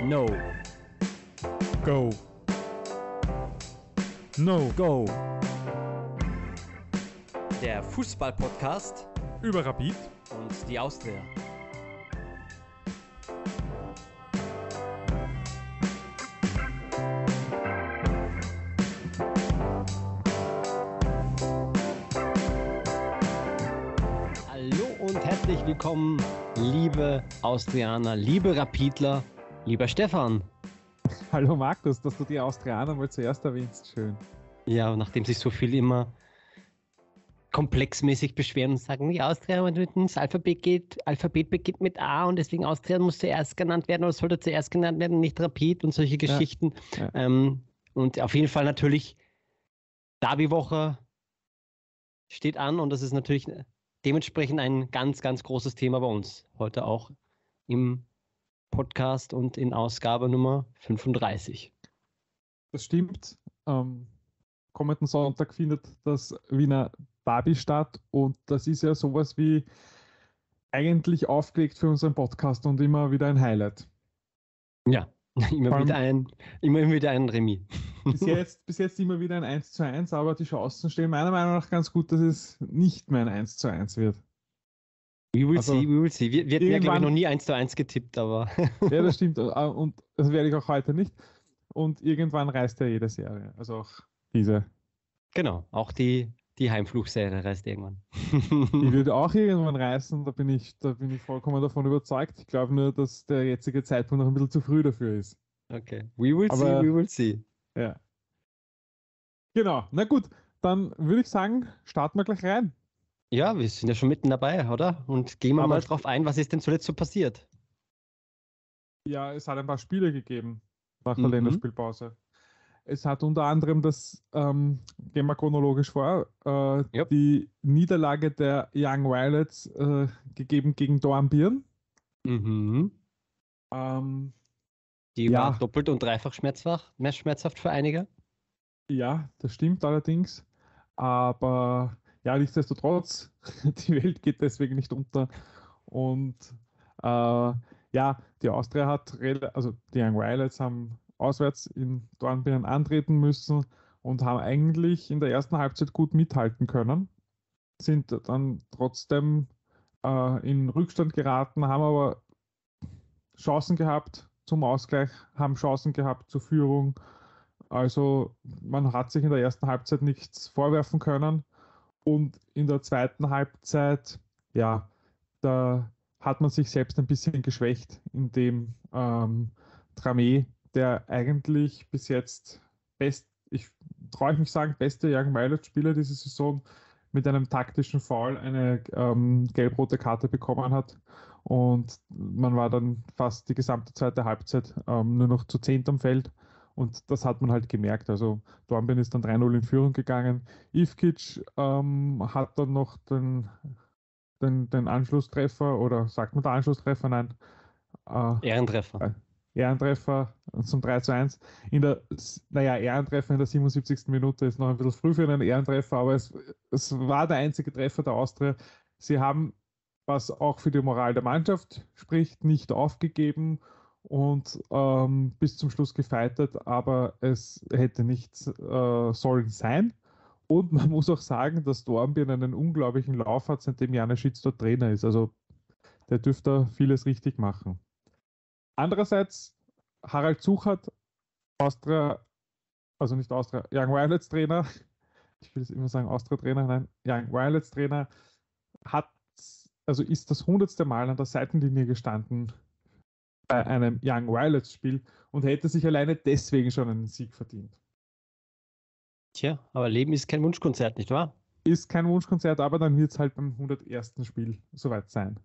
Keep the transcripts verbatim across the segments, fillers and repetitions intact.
No. Go. No. Go. Der Fußball-Podcast Über Rapid und die Austria. Hallo und herzlich willkommen, liebe Austrianer, liebe Rapidler, lieber Stefan. Hallo Markus, dass du die Austrianer mal zuerst erwähnst. Schön. Ja, nachdem sich so viel immer komplexmäßig beschweren und sagen, die Austria, wenn du ins Alphabet geht, Alphabet beginnt mit A und deswegen Austria muss zuerst genannt werden oder sollte zuerst genannt werden, nicht Rapid und solche Geschichten. Ja, ja. Ähm, und auf jeden Fall natürlich Derby-Woche steht an und das ist natürlich dementsprechend ein ganz, ganz großes Thema bei uns. Heute auch im Podcast und in Ausgabe Nummer fünfunddreißig. Das stimmt. Am kommenden Sonntag findet das Wiener Derby statt und das ist ja sowas wie eigentlich aufgelegt für unseren Podcast und immer wieder ein Highlight. Ja, immer Vor allem- wieder ein, immer wieder ein Remis. Bis jetzt, bis jetzt immer wieder ein eins zu eins, aber die Chancen stehen meiner Meinung nach ganz gut, dass es nicht mehr ein eins zu eins wird. We will Also, see, we will see. Wir, wir hatten ja, glaube ich, irgendwann- noch nie eins zu eins getippt, aber Ja, das stimmt. Und das werde ich auch heute nicht. Und irgendwann reißt ja jede Serie. Also auch diese. genau, auch die, die Heimfluchserie reißt irgendwann. Die wird auch irgendwann reißen, da bin ich, da bin ich vollkommen davon überzeugt. Ich glaube nur, dass der jetzige Zeitpunkt noch ein bisschen zu früh dafür ist. Okay, we will Aber- see, we will see. Ja. Genau, na gut, dann würde ich sagen, starten wir gleich rein. Ja, wir sind ja schon mitten dabei, oder? Und gehen wir Aber- mal drauf ein, was ist denn zuletzt so passiert? Ja, es hat ein paar Spiele gegeben nach der Mhm. Länderspielpause. Es hat unter anderem das, ähm, gehen wir chronologisch vor, äh, Ja. die Niederlage der Young Violets äh, gegeben gegen Dornbirn. Mhm. Ähm, Die Ja. war doppelt und dreifach schmerzhaft, mehr schmerzhaft für einige. Ja, das stimmt allerdings. Aber ja, nichtsdestotrotz, die Welt geht deswegen nicht unter. Und äh, ja, die Austria hat, rela- also die Young Violets haben auswärts in Dornbirn antreten müssen und haben eigentlich in der ersten Halbzeit gut mithalten können. Sind dann trotzdem äh, in Rückstand geraten, haben aber Chancen gehabt zum Ausgleich, haben Chancen gehabt zur Führung. Also man hat sich in der ersten Halbzeit nichts vorwerfen können und in der zweiten Halbzeit, ja, da hat man sich selbst ein bisschen geschwächt, indem ähm, Dramé, der eigentlich bis jetzt best, ich traue mich sagen, beste Young Violet Spieler diese Saison, mit einem taktischen Foul eine ähm, gelb-rote Karte bekommen hat und man war dann fast die gesamte zweite Halbzeit ähm, nur noch zu zehnt am Feld. Und das hat man halt gemerkt. Also Dornbirn ist dann drei null in Führung gegangen. Ivkic ähm, hat dann noch den, den, den Anschlusstreffer, oder sagt man der Anschlusstreffer? Nein. Äh, Ehrentreffer. Ehrentreffer zum drei zu eins. In der, naja, Ehrentreffer in der siebenundsiebzigsten Minute ist noch ein bisschen früh für einen Ehrentreffer, aber es, es war der einzige Treffer der Austria. Sie haben, was auch für die Moral der Mannschaft spricht, nicht aufgegeben und ähm, bis zum Schluss gefeitet, aber es hätte nicht äh, sollen sein. Und man muss auch sagen, dass Dornbirn einen unglaublichen Lauf hat, seitdem Janis Schitz dort Trainer ist. Also der dürfte vieles richtig machen. Andererseits, Harald Suchert, Austria, also nicht Austria, Young Violets Trainer, ich will es immer sagen Austria Trainer, nein, Young Violets Trainer, hat, also ist das hundertste Mal an der Seitenlinie gestanden bei einem Young Violets Spiel und hätte sich alleine deswegen schon einen Sieg verdient. Tja, aber Leben ist kein Wunschkonzert, nicht wahr? Ist kein Wunschkonzert, aber dann wird es halt beim hundertersten Spiel soweit sein.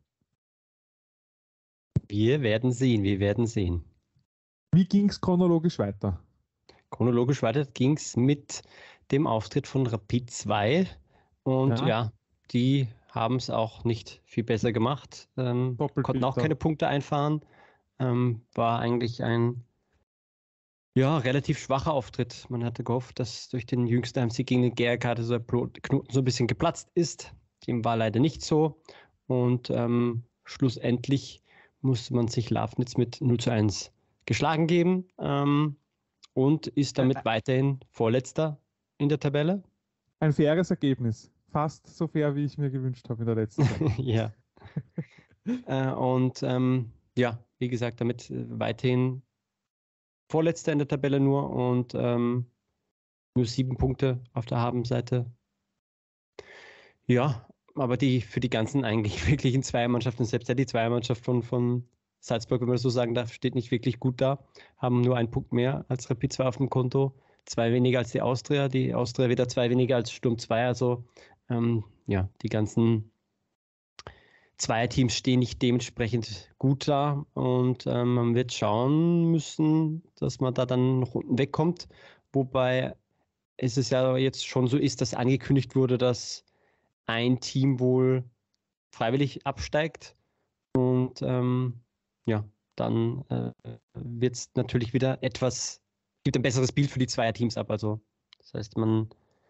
Wir werden sehen, wir werden sehen. Wie ging es chronologisch weiter? Chronologisch weiter ging es mit dem Auftritt von Rapid zwei und Ja. ja, die haben es auch nicht viel besser gemacht, ähm, Doppelt konnten auch bitter. keine Punkte einfahren, ähm, war eigentlich ein ja, relativ schwacher Auftritt. Man hatte gehofft, dass durch den jüngsten Heimsieg gegen den G R K dieser Knoten so ein bisschen geplatzt ist. Dem war leider nicht so und ähm, schlussendlich musste man sich Lafnitz mit null zu eins geschlagen geben ähm, und ist damit weiterhin Vorletzter in der Tabelle. Ein faires Ergebnis. Fast so fair, wie ich mir gewünscht habe in der letzten Zeit. Ja. äh, und ähm, ja, wie gesagt, damit weiterhin Vorletzter in der Tabelle nur und ähm, nur sieben Punkte auf der Habenseite. Ja, aber die für die ganzen eigentlich wirklichen Zweiermannschaften, selbst ja die Zweiermannschaft von, von Salzburg, wenn man das so sagen darf, steht nicht wirklich gut da, haben nur einen Punkt mehr als Rapid zwei auf dem Konto, zwei weniger als die Austria, die Austria wieder zwei weniger als Sturm zwei, also ähm, ja, die ganzen Zweierteams stehen nicht dementsprechend gut da und ähm, man wird schauen müssen, dass man da dann noch unten wegkommt, wobei es ist ja jetzt schon so ist, dass angekündigt wurde, dass ein Team wohl freiwillig absteigt und ähm, ja, dann äh, wird es natürlich wieder etwas, gibt ein besseres Bild für die Zweierteams ab. Also das heißt, man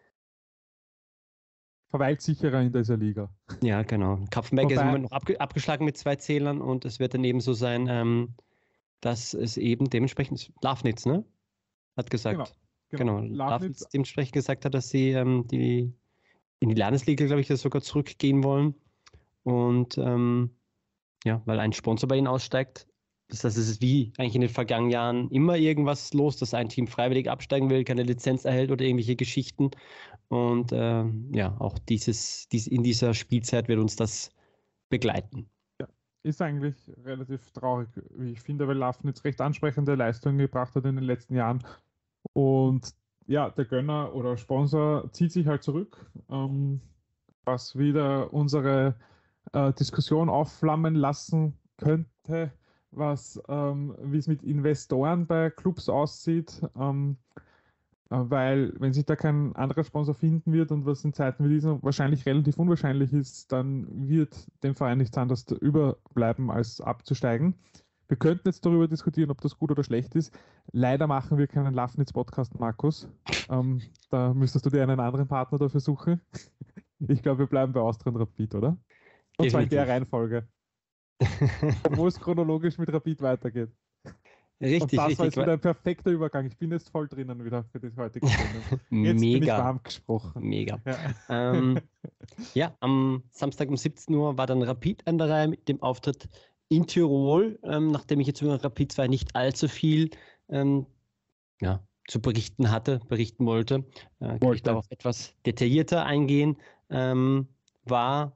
Verweilt sicherer in dieser Liga. ja, genau. Kapfenberg ist im Wobei- Moment noch abge abgeschlagen mit zwei Zählern und es wird dann eben so sein, ähm, dass es eben dementsprechend Lafnitz, ne? Hat gesagt. Genau, Genau. genau. Lafnitz Lafnitz, dementsprechend gesagt hat, dass sie ähm, die in die Landesliga, glaube ich, sogar zurückgehen wollen. Und ähm, ja, weil ein Sponsor bei ihnen aussteigt. Das heißt, es ist wie eigentlich in den vergangenen Jahren immer irgendwas los, dass ein Team freiwillig absteigen will, keine Lizenz erhält oder irgendwelche Geschichten. Und äh, ja, auch dieses, dies, in dieser Spielzeit wird uns das begleiten. ist eigentlich relativ traurig, wie ich finde, weil Lafnitz recht ansprechende Leistungen gebracht hat in den letzten Jahren. Und ja, der Gönner oder Sponsor zieht sich halt zurück, ähm, was wieder unsere äh, Diskussion aufflammen lassen könnte, was ähm, wie es mit Investoren bei Clubs aussieht. Ähm, äh, weil wenn sich da kein anderer Sponsor finden wird und was in Zeiten wie diesen wahrscheinlich relativ unwahrscheinlich ist, dann wird dem Verein nichts anderes überbleiben, als abzusteigen. Wir könnten jetzt darüber diskutieren, ob das gut oder schlecht ist. Leider machen wir keinen Lafnitz-Podcast, Markus. Ähm, da müsstest du dir einen anderen Partner dafür suchen. Ich glaube, wir bleiben bei Austria und Rapid, oder? Und zwar in der Definitiv. Reihenfolge. Obwohl es chronologisch mit Rapid weitergeht. Und Richtig, das war richtig. jetzt wieder ein perfekter Übergang. Ich bin jetzt voll drinnen wieder für die heutige Sendung. Jetzt bin ich Mega. warm gesprochen. Mega. Ja. Ähm, ja, am Samstag um siebzehn Uhr war dann Rapid an der Reihe mit dem Auftritt in Tirol, ähm, nachdem ich jetzt über Rapid zwei nicht allzu viel ähm, ja, zu berichten hatte, berichten wollte, äh, kann ich Wollte. darauf etwas detaillierter eingehen. Ähm, war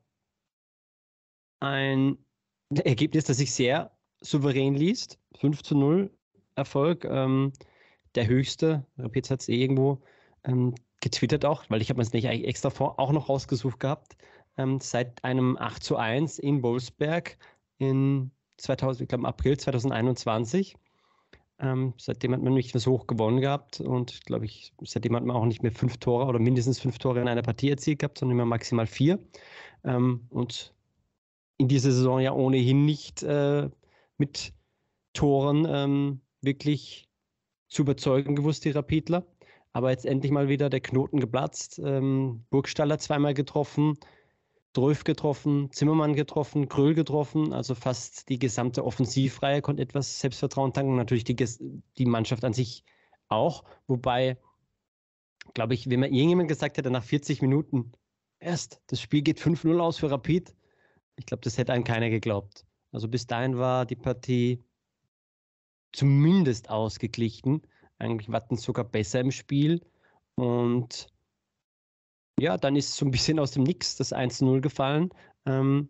ein Ergebnis, das sich sehr souverän liest. fünf zu null Erfolg. Ähm, der höchste. Rapid hat es eh irgendwo ähm, getwittert auch, weil ich habe mir es nicht eigentlich extra vor, auch noch rausgesucht gehabt. Ähm, seit einem acht zu eins in Wolfsberg in zweitausend, ich glaube im April zweitausendeinundzwanzig. Ähm, seitdem hat man nicht mehr so hoch gewonnen gehabt und glaube ich, seitdem hat man auch nicht mehr fünf Tore oder mindestens fünf Tore in einer Partie erzielt gehabt, sondern immer maximal vier. Ähm, und in dieser Saison ja ohnehin nicht äh, mit Toren ähm, wirklich zu überzeugen gewusst, die Rapidler. Aber jetzt endlich mal wieder der Knoten geplatzt. Ähm, Burgstaller zweimal getroffen, Dröf getroffen, Zimmermann getroffen, Kröll getroffen. Also fast die gesamte Offensivreihe konnte etwas Selbstvertrauen tanken. Natürlich die, die Mannschaft an sich auch. Wobei, glaube ich, wenn man irgendjemand gesagt hätte, nach vierzig Minuten erst, das Spiel geht fünf null aus für Rapid, ich glaube, das hätte einem keiner geglaubt. Also bis dahin war die Partie zumindest ausgeglichen. Eigentlich Watten sogar besser im Spiel. Und ja, dann ist so ein bisschen aus dem Nix das eins zu null gefallen. Ähm,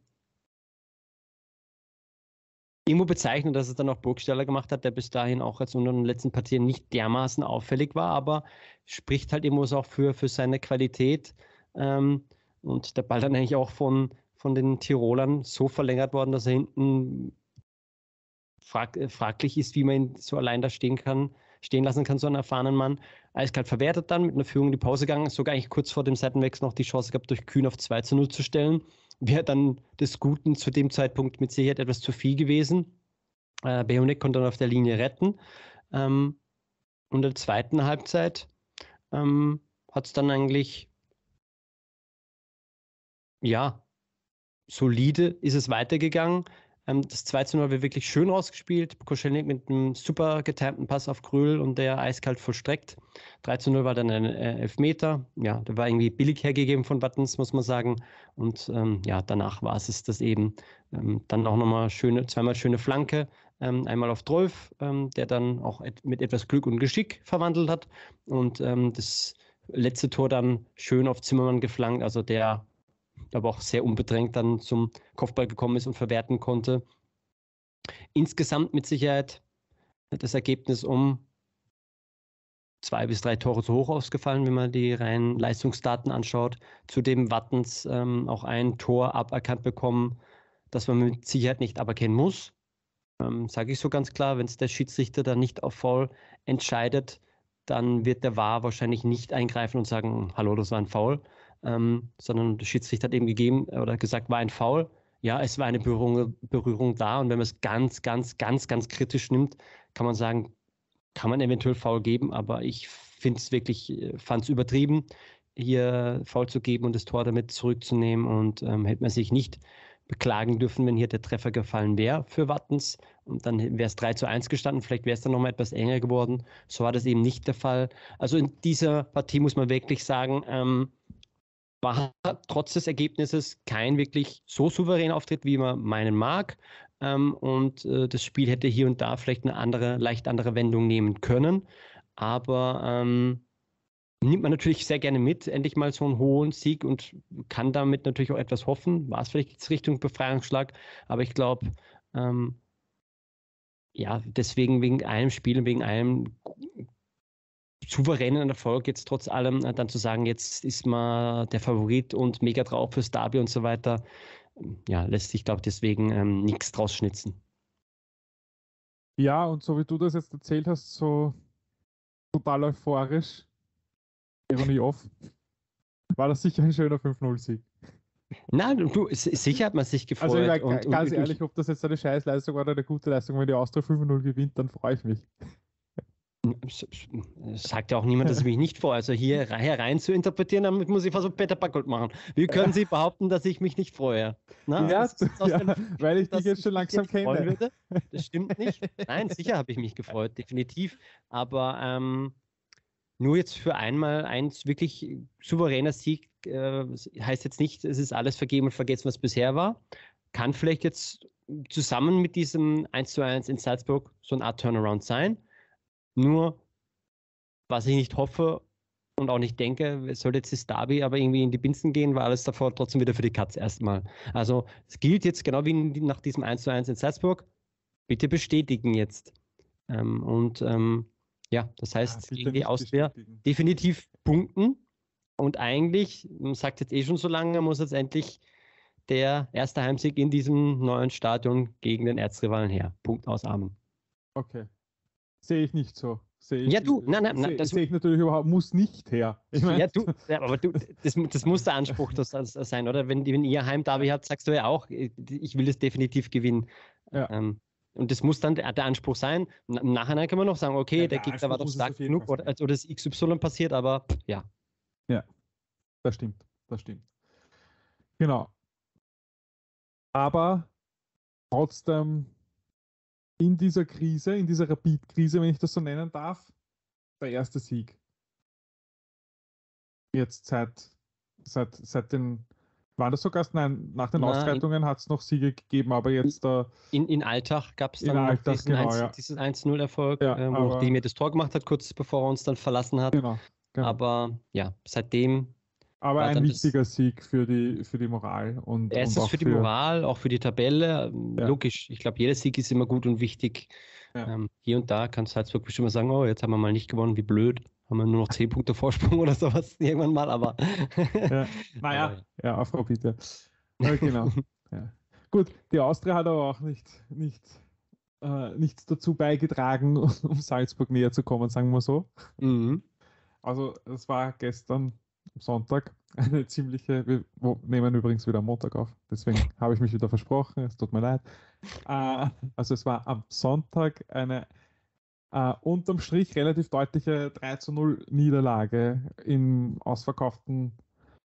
irgendwo bezeichnend, dass es dann auch Burgstaller gemacht hat, der bis dahin auch jetzt unter den letzten Partien nicht dermaßen auffällig war, aber spricht halt irgendwo auch für, für seine Qualität. Ähm, und der Ball dann eigentlich auch von, von den Tirolern so verlängert worden, dass er hinten frag, fraglich ist, wie man ihn so allein da stehen kann, stehen lassen kann, so einen erfahrenen Mann. Eiskalt verwertet dann, mit einer Führung in die Pause gegangen, sogar eigentlich kurz vor dem Seitenwechsel noch die Chance gehabt, durch Kühn auf zwei zu null zu stellen. Wäre dann des Guten zu dem Zeitpunkt mit Sicherheit etwas zu viel gewesen. Äh, Behonek konnte dann auf der Linie retten. Ähm, und in der zweiten Halbzeit ähm, hat es dann eigentlich, ja, solide ist es weitergegangen. Ähm, das zwei zu null war wirklich schön rausgespielt. Koschelnik mit einem super getimten Pass auf Kröll und der eiskalt vollstreckt. drei zu null war dann ein äh, Elfmeter. Ja, der war irgendwie billig hergegeben von Wattens, muss man sagen. Und ähm, ja, danach war es das eben. Ähm, dann auch nochmal schöne, zweimal schöne Flanke. Ähm, einmal auf Drolf, ähm, der dann auch et mit etwas Glück und Geschick verwandelt hat. Und ähm, das letzte Tor dann schön auf Zimmermann geflankt, also der aber auch sehr unbedrängt dann zum Kopfball gekommen ist und verwerten konnte. Insgesamt mit Sicherheit das Ergebnis um zwei bis drei Tore zu hoch ausgefallen, wenn man die reinen Leistungsdaten anschaut. Zudem Wattens ähm, auch ein Tor aberkannt bekommen, das man mit Sicherheit nicht aberkennen muss. Ähm, Sage ich so ganz klar, wenn es der Schiedsrichter dann nicht auf Foul entscheidet, dann wird der V A R wahrscheinlich nicht eingreifen und sagen, hallo, das war ein Foul, ähm, sondern der Schiedsrichter hat eben gegeben oder gesagt, war ein Foul. Ja, es war eine Berührung, Berührung da und wenn man es ganz, ganz, ganz, ganz kritisch nimmt, kann man sagen, kann man eventuell Foul geben, aber ich finde es wirklich, fand es übertrieben, hier Foul zu geben und das Tor damit zurückzunehmen und ähm, hätte man sich nicht beklagen dürfen, wenn hier der Treffer gefallen wäre für Wattens und dann wäre es drei zu eins gestanden, vielleicht wäre es dann nochmal etwas enger geworden, so war das eben nicht der Fall. Also in dieser Partie muss man wirklich sagen, ähm, war trotz des Ergebnisses kein wirklich so souveräner Auftritt, wie man meinen mag. Ähm, und äh, das Spiel hätte hier und da vielleicht eine andere, leicht andere Wendung nehmen können. Aber ähm, nimmt man natürlich sehr gerne mit, endlich mal so einen hohen Sieg und kann damit natürlich auch etwas hoffen. War es vielleicht jetzt Richtung Befreiungsschlag, aber ich glaube, ähm, ja, deswegen wegen einem Spiel und wegen einem souveränen Erfolg jetzt trotz allem äh, dann zu sagen, jetzt ist man der Favorit und mega drauf fürs Derby und so weiter, ja, lässt sich, glaube ich, deswegen ähm, nichts draus schnitzen. Ja, und so wie du das jetzt erzählt hast, so total euphorisch, Ironie off, war das sicher ein schöner fünf null Sieg. Nein, du, sicher hat man sich gefreut. Also ich meine, und, ganz und, ehrlich, ob das jetzt eine Scheißleistung war oder eine gute Leistung, wenn die Austria fünf null gewinnt, dann freue ich mich. Sagt ja auch niemand, dass ich mich nicht freue. Also hier herein zu interpretieren, damit muss ich fast auf Peter Backold machen. Wie können Sie behaupten, dass ich mich nicht freue? Na, ja, ja dem, weil ich dich jetzt schon langsam kenne. Würde. Das stimmt nicht. Nein, sicher habe ich mich gefreut, definitiv. Aber ähm, nur jetzt für einmal ein wirklich souveräner Sieg äh, heißt jetzt nicht, es ist alles vergeben und vergessen, was bisher war. Kann vielleicht jetzt zusammen mit diesem eins zu eins in Salzburg so eine Art Turnaround sein. Nur, was ich nicht hoffe und auch nicht denke, es soll jetzt das Derby aber irgendwie in die Binsen gehen, war alles davor trotzdem wieder für die Katz erstmal. Also es gilt jetzt genau wie nach diesem eins zu eins in Salzburg, bitte bestätigen jetzt. Ähm, und ähm, ja, das heißt, ja, gegen die Austria definitiv punkten. Und eigentlich, man sagt jetzt eh schon so lange, muss jetzt endlich der erste Heimsieg in diesem neuen Stadion gegen den Erzrivalen her. Punkt aus Amen. Okay. Sehe ich nicht so. Sehe ich, ja, du, nein, nein, nein. Das sehe ich natürlich überhaupt, muss nicht her. Ich mein, ja, du, ja, aber du, das, das muss der Anspruch das, das sein, oder? Wenn, wenn ihr Heimderby habt, sagst du ja auch, ich will es definitiv gewinnen. Ja. Ähm, und das muss dann der, der Anspruch sein. Im Nachhinein kann man noch sagen, okay, ja, der, der Gegner war doch stark genug oder, oder das X Y passiert, aber ja. Ja, das stimmt, das stimmt. Genau. Aber trotzdem in dieser Krise, in dieser Rapid-Krise, wenn ich das so nennen darf, der erste Sieg. Jetzt seit, seit, seit den, waren das sogar, nein, nach den Na, Ausschreitungen hat es noch Siege gegeben, aber jetzt da. In, in Alltag gab es dann noch Alltag, diesen, genau, eins, ja. diesen eins null Erfolg, ja, äh, wo aber, auch die mir das Tor gemacht hat, kurz bevor er uns dann verlassen hat. Genau, genau. Aber ja, seitdem. Aber ein wichtiger das, Sieg für die, für die Moral. Und, erstens und auch für die Moral, auch für die Tabelle. Ja. Logisch, ich glaube, jeder Sieg ist immer gut und wichtig. Ja. Ähm, hier und da kann Salzburg bestimmt mal sagen, oh, jetzt haben wir mal nicht gewonnen, wie blöd. Haben wir nur noch zehn Punkte Vorsprung oder sowas irgendwann mal, aber. ja. Naja, aber, ja, auf Rapid, ja. ja genau. ja. Gut, die Austria hat aber auch nicht, nicht, äh, nichts dazu beigetragen, um Salzburg näher zu kommen, sagen wir so. Mhm. Also, es war gestern Sonntag eine ziemliche, wir nehmen übrigens wieder am Montag auf, deswegen habe ich mich wieder versprochen, es tut mir leid. Äh, also es war am Sonntag eine äh, unterm Strich relativ deutliche drei zu null Niederlage im ausverkauften,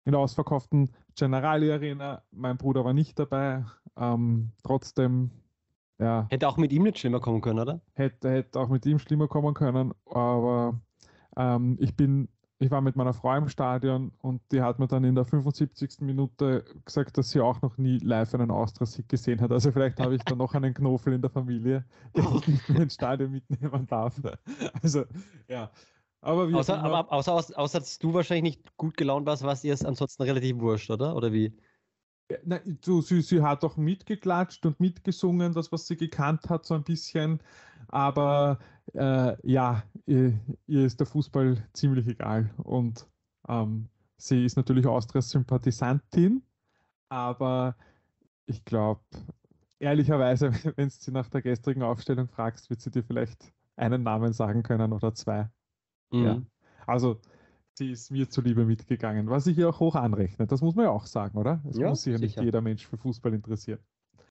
in der ausverkauften Generali Arena. Mein Bruder war nicht dabei. Ähm, trotzdem, ja, Hätte auch mit ihm nicht schlimmer kommen können, oder? hätte, hätte auch mit ihm schlimmer kommen können. Aber ähm, ich bin, ich war mit meiner Frau im Stadion und die hat mir dann in der fünfundsiebzigsten Minute gesagt, dass sie auch noch nie live einen Austria-Sieg gesehen hat. Also vielleicht habe ich da noch einen Knuffel in der Familie, den ich nicht mehr ins Stadion mitnehmen darf. Also, ja. Aber wie auch Außer, immer. aber, außer, außer, außer dass du wahrscheinlich nicht gut gelaunt warst, war es ihr ansonsten relativ wurscht, oder? Oder wie? Ja, na, du, sie, sie hat auch mitgeklatscht und mitgesungen, das, was sie gekannt hat, so ein bisschen. Aber äh, ja, ihr, ihr ist der Fußball ziemlich egal. Und ähm, sie ist natürlich Austrias Sympathisantin, aber ich glaube, ehrlicherweise, wenn du sie nach der gestrigen Aufstellung fragst, wird sie dir vielleicht einen Namen sagen können oder zwei. Ja. Mhm. Also sie ist mir zuliebe mitgegangen, was ich ihr auch hoch anrechne. Das muss man ja auch sagen, oder? Es Ja, muss sich ja nicht sicher. jeder Mensch für Fußball interessieren.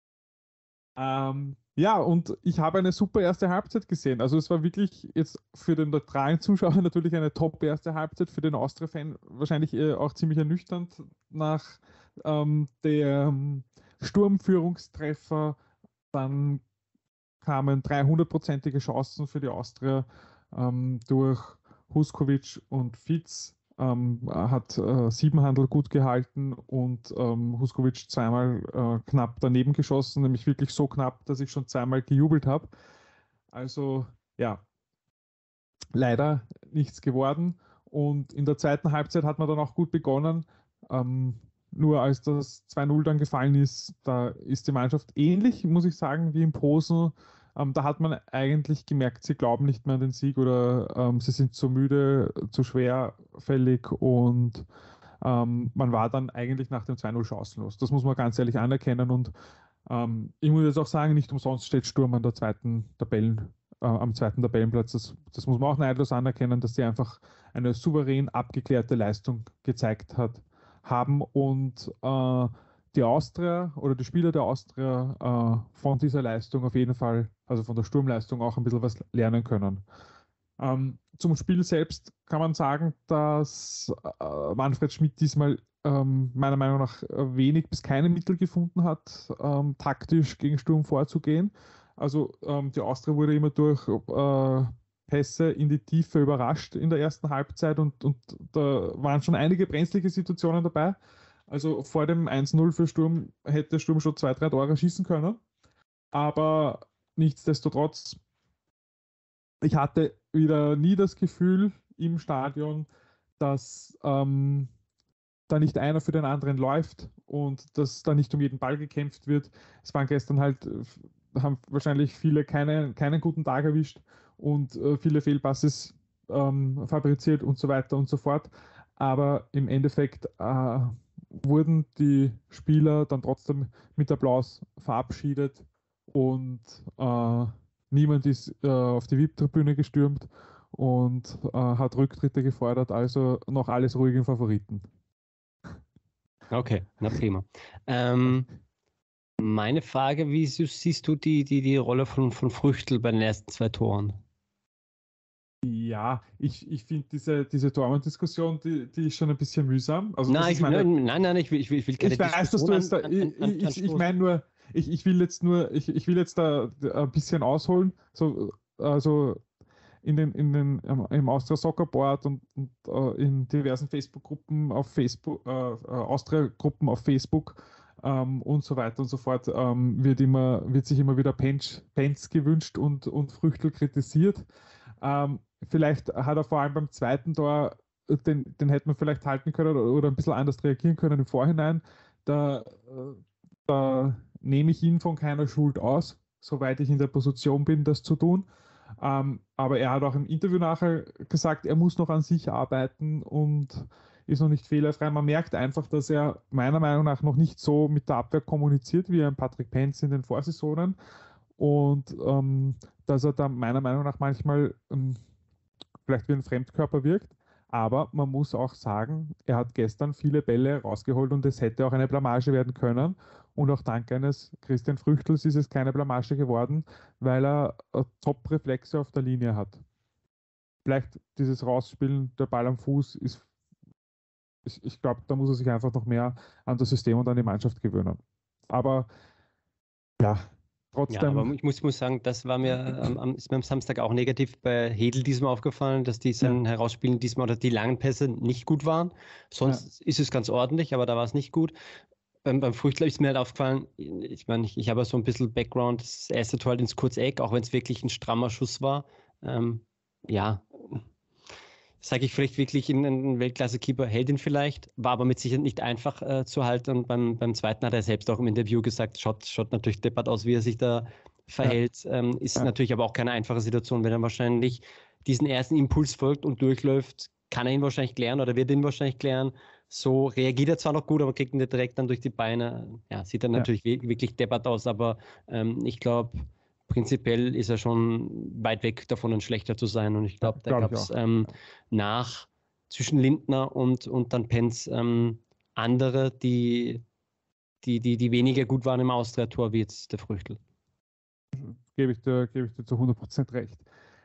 Ähm, ja, und ich habe eine super erste Halbzeit gesehen. Also es war wirklich jetzt für den neutralen Zuschauer natürlich eine top erste Halbzeit, für den Austria-Fan wahrscheinlich äh, auch ziemlich ernüchternd nach ähm, der ähm, Sturmführungstreffer. Dann kamen dreihundertprozentige Chancen für die Austria ähm, durch Huskovic und Fitz. Ähm, hat äh, Siebenhandel gut gehalten und ähm, Huskovic zweimal äh, knapp daneben geschossen, nämlich wirklich so knapp, dass ich schon zweimal gejubelt habe. Also ja, leider nichts geworden. Und in der zweiten Halbzeit hat man dann auch gut begonnen. Ähm, nur als das zwei null dann gefallen ist, da ist die Mannschaft ähnlich, muss ich sagen, wie in Posen. Ähm, da hat man eigentlich gemerkt, sie glauben nicht mehr an den Sieg oder ähm, sie sind zu müde, zu schwerfällig und ähm, man war dann eigentlich nach dem zwei null chancenlos. Das muss man ganz ehrlich anerkennen und ähm, ich muss jetzt auch sagen, nicht umsonst steht Sturm an der zweiten Tabellen, äh, am zweiten Tabellenplatz. Das, das muss man auch neidlos anerkennen, dass sie einfach eine souverän abgeklärte Leistung gezeigt hat, haben und äh, die Austria oder die Spieler der Austria äh, von dieser Leistung auf jeden Fall, also von der Sturmleistung auch ein bisschen was lernen können. Ähm, zum Spiel selbst kann man sagen, dass äh, Manfred Schmidt diesmal ähm, meiner Meinung nach äh, wenig bis keine Mittel gefunden hat, ähm, taktisch gegen Sturm vorzugehen. Also ähm, die Austria wurde immer durch äh, Pässe in die Tiefe überrascht in der ersten Halbzeit und, und da waren schon einige brenzlige Situationen dabei. Also vor dem eins null für Sturm hätte Sturm schon zwei, drei Tore schießen können. Aber nichtsdestotrotz, ich hatte wieder nie das Gefühl im Stadion, dass ähm, da nicht einer für den anderen läuft und dass da nicht um jeden Ball gekämpft wird. Es waren gestern halt, äh, haben wahrscheinlich viele keine, keinen guten Tag erwischt und äh, viele Fehlpasses ähm, fabriziert und so weiter und so fort. Aber im Endeffekt äh, wurden die Spieler dann trotzdem mit Applaus verabschiedet und äh, niemand ist äh, auf die V I P-Tribüne gestürmt und äh, hat Rücktritte gefordert, also noch alles ruhig im Favoriten. Okay, na prima. Ähm, meine Frage, wie sie- siehst du die, die, die Rolle von, von Früchtl bei den ersten zwei Toren? Ja, ich, ich finde diese, diese Torwart-Diskussion, die, die ist schon ein bisschen mühsam. Also das Nein, ist ich will, meine, nein, nein, nein, ich will, ich will, ich will keine ich weiß, dass Diskussion du jetzt an, da, an, an, ich, an, ich, ich anstoßen. meine nur, ich, ich will jetzt nur, ich, ich will jetzt da ein bisschen ausholen, so, also in den, in den, im Austria Soccer Board und, und uh, in diversen Facebook-Gruppen auf Facebook, äh, Austria-Gruppen auf Facebook ähm, und so weiter und so fort, ähm, wird immer, wird sich immer wieder Pence, Pence gewünscht und, und Früchtl kritisiert. Ähm, vielleicht hat er vor allem beim zweiten Tor, den, den hätte man vielleicht halten können oder, oder ein bisschen anders reagieren können im Vorhinein. Da, da nehme ich ihn von keiner Schuld aus, soweit ich in der Position bin, das zu tun. Ähm, aber er hat auch im Interview nachher gesagt, er muss noch an sich arbeiten und ist noch nicht fehlerfrei. Man merkt einfach, dass er meiner Meinung nach noch nicht so mit der Abwehr kommuniziert wie ein Patrick Penz in den Vorsaisonen und ähm, dass er da meiner Meinung nach manchmal ähm, vielleicht wie ein Fremdkörper wirkt. Aber man muss auch sagen, er hat gestern viele Bälle rausgeholt und es hätte auch eine Blamage werden können. Und auch dank eines Christian Früchtels ist es keine Blamage geworden, weil er äh, Top-Reflexe auf der Linie hat. Vielleicht dieses Rausspielen, der Ball am Fuß ist ich, ich glaube, da muss er sich einfach noch mehr an das System und an die Mannschaft gewöhnen. Aber ja, Ja, aber trotzdem. ich muss, muss sagen, das war mir am, am, ist mir am Samstag auch negativ bei Hedel diesmal aufgefallen, dass die Ja, sein Herausspielen diesmal oder die langen Pässe nicht gut waren. ja, Sonst ist es ganz ordentlich, aber da war es nicht gut. Beim, beim Früchtler ist mir halt aufgefallen, ich meine, ich, ich habe ja so ein bisschen Background, das erste Tor halt ins Kurzeck, auch wenn es wirklich ein strammer Schuss war. Ähm, ja, sage ich vielleicht wirklich in einen Weltklasse-Keeper, hält ihn vielleicht, war aber mit Sicherheit nicht einfach äh, zu halten. Und beim, beim zweiten hat er selbst auch im Interview gesagt, schaut, schaut natürlich deppert aus, wie er sich da ja, verhält. Ähm, ist ja, natürlich aber auch keine einfache Situation, wenn er wahrscheinlich diesen ersten Impuls folgt und durchläuft, kann er ihn wahrscheinlich klären oder wird ihn wahrscheinlich klären. So reagiert er zwar noch gut, aber kriegt ihn direkt dann durch die Beine. Ja, sieht dann ja, natürlich wirklich deppert aus, aber ähm, ich glaube, prinzipiell ist er schon weit weg davon, ein schlechter zu sein. Und ich ja, glaube, da glaube gab ich es auch. ähm, Ja. nach zwischen Lindner und, und dann Penz ähm, andere, die, die, die, die weniger gut waren im Austria-Tor, wie jetzt der Früchtl. Gebe ich dir, gebe ich dir zu hundert Prozent recht.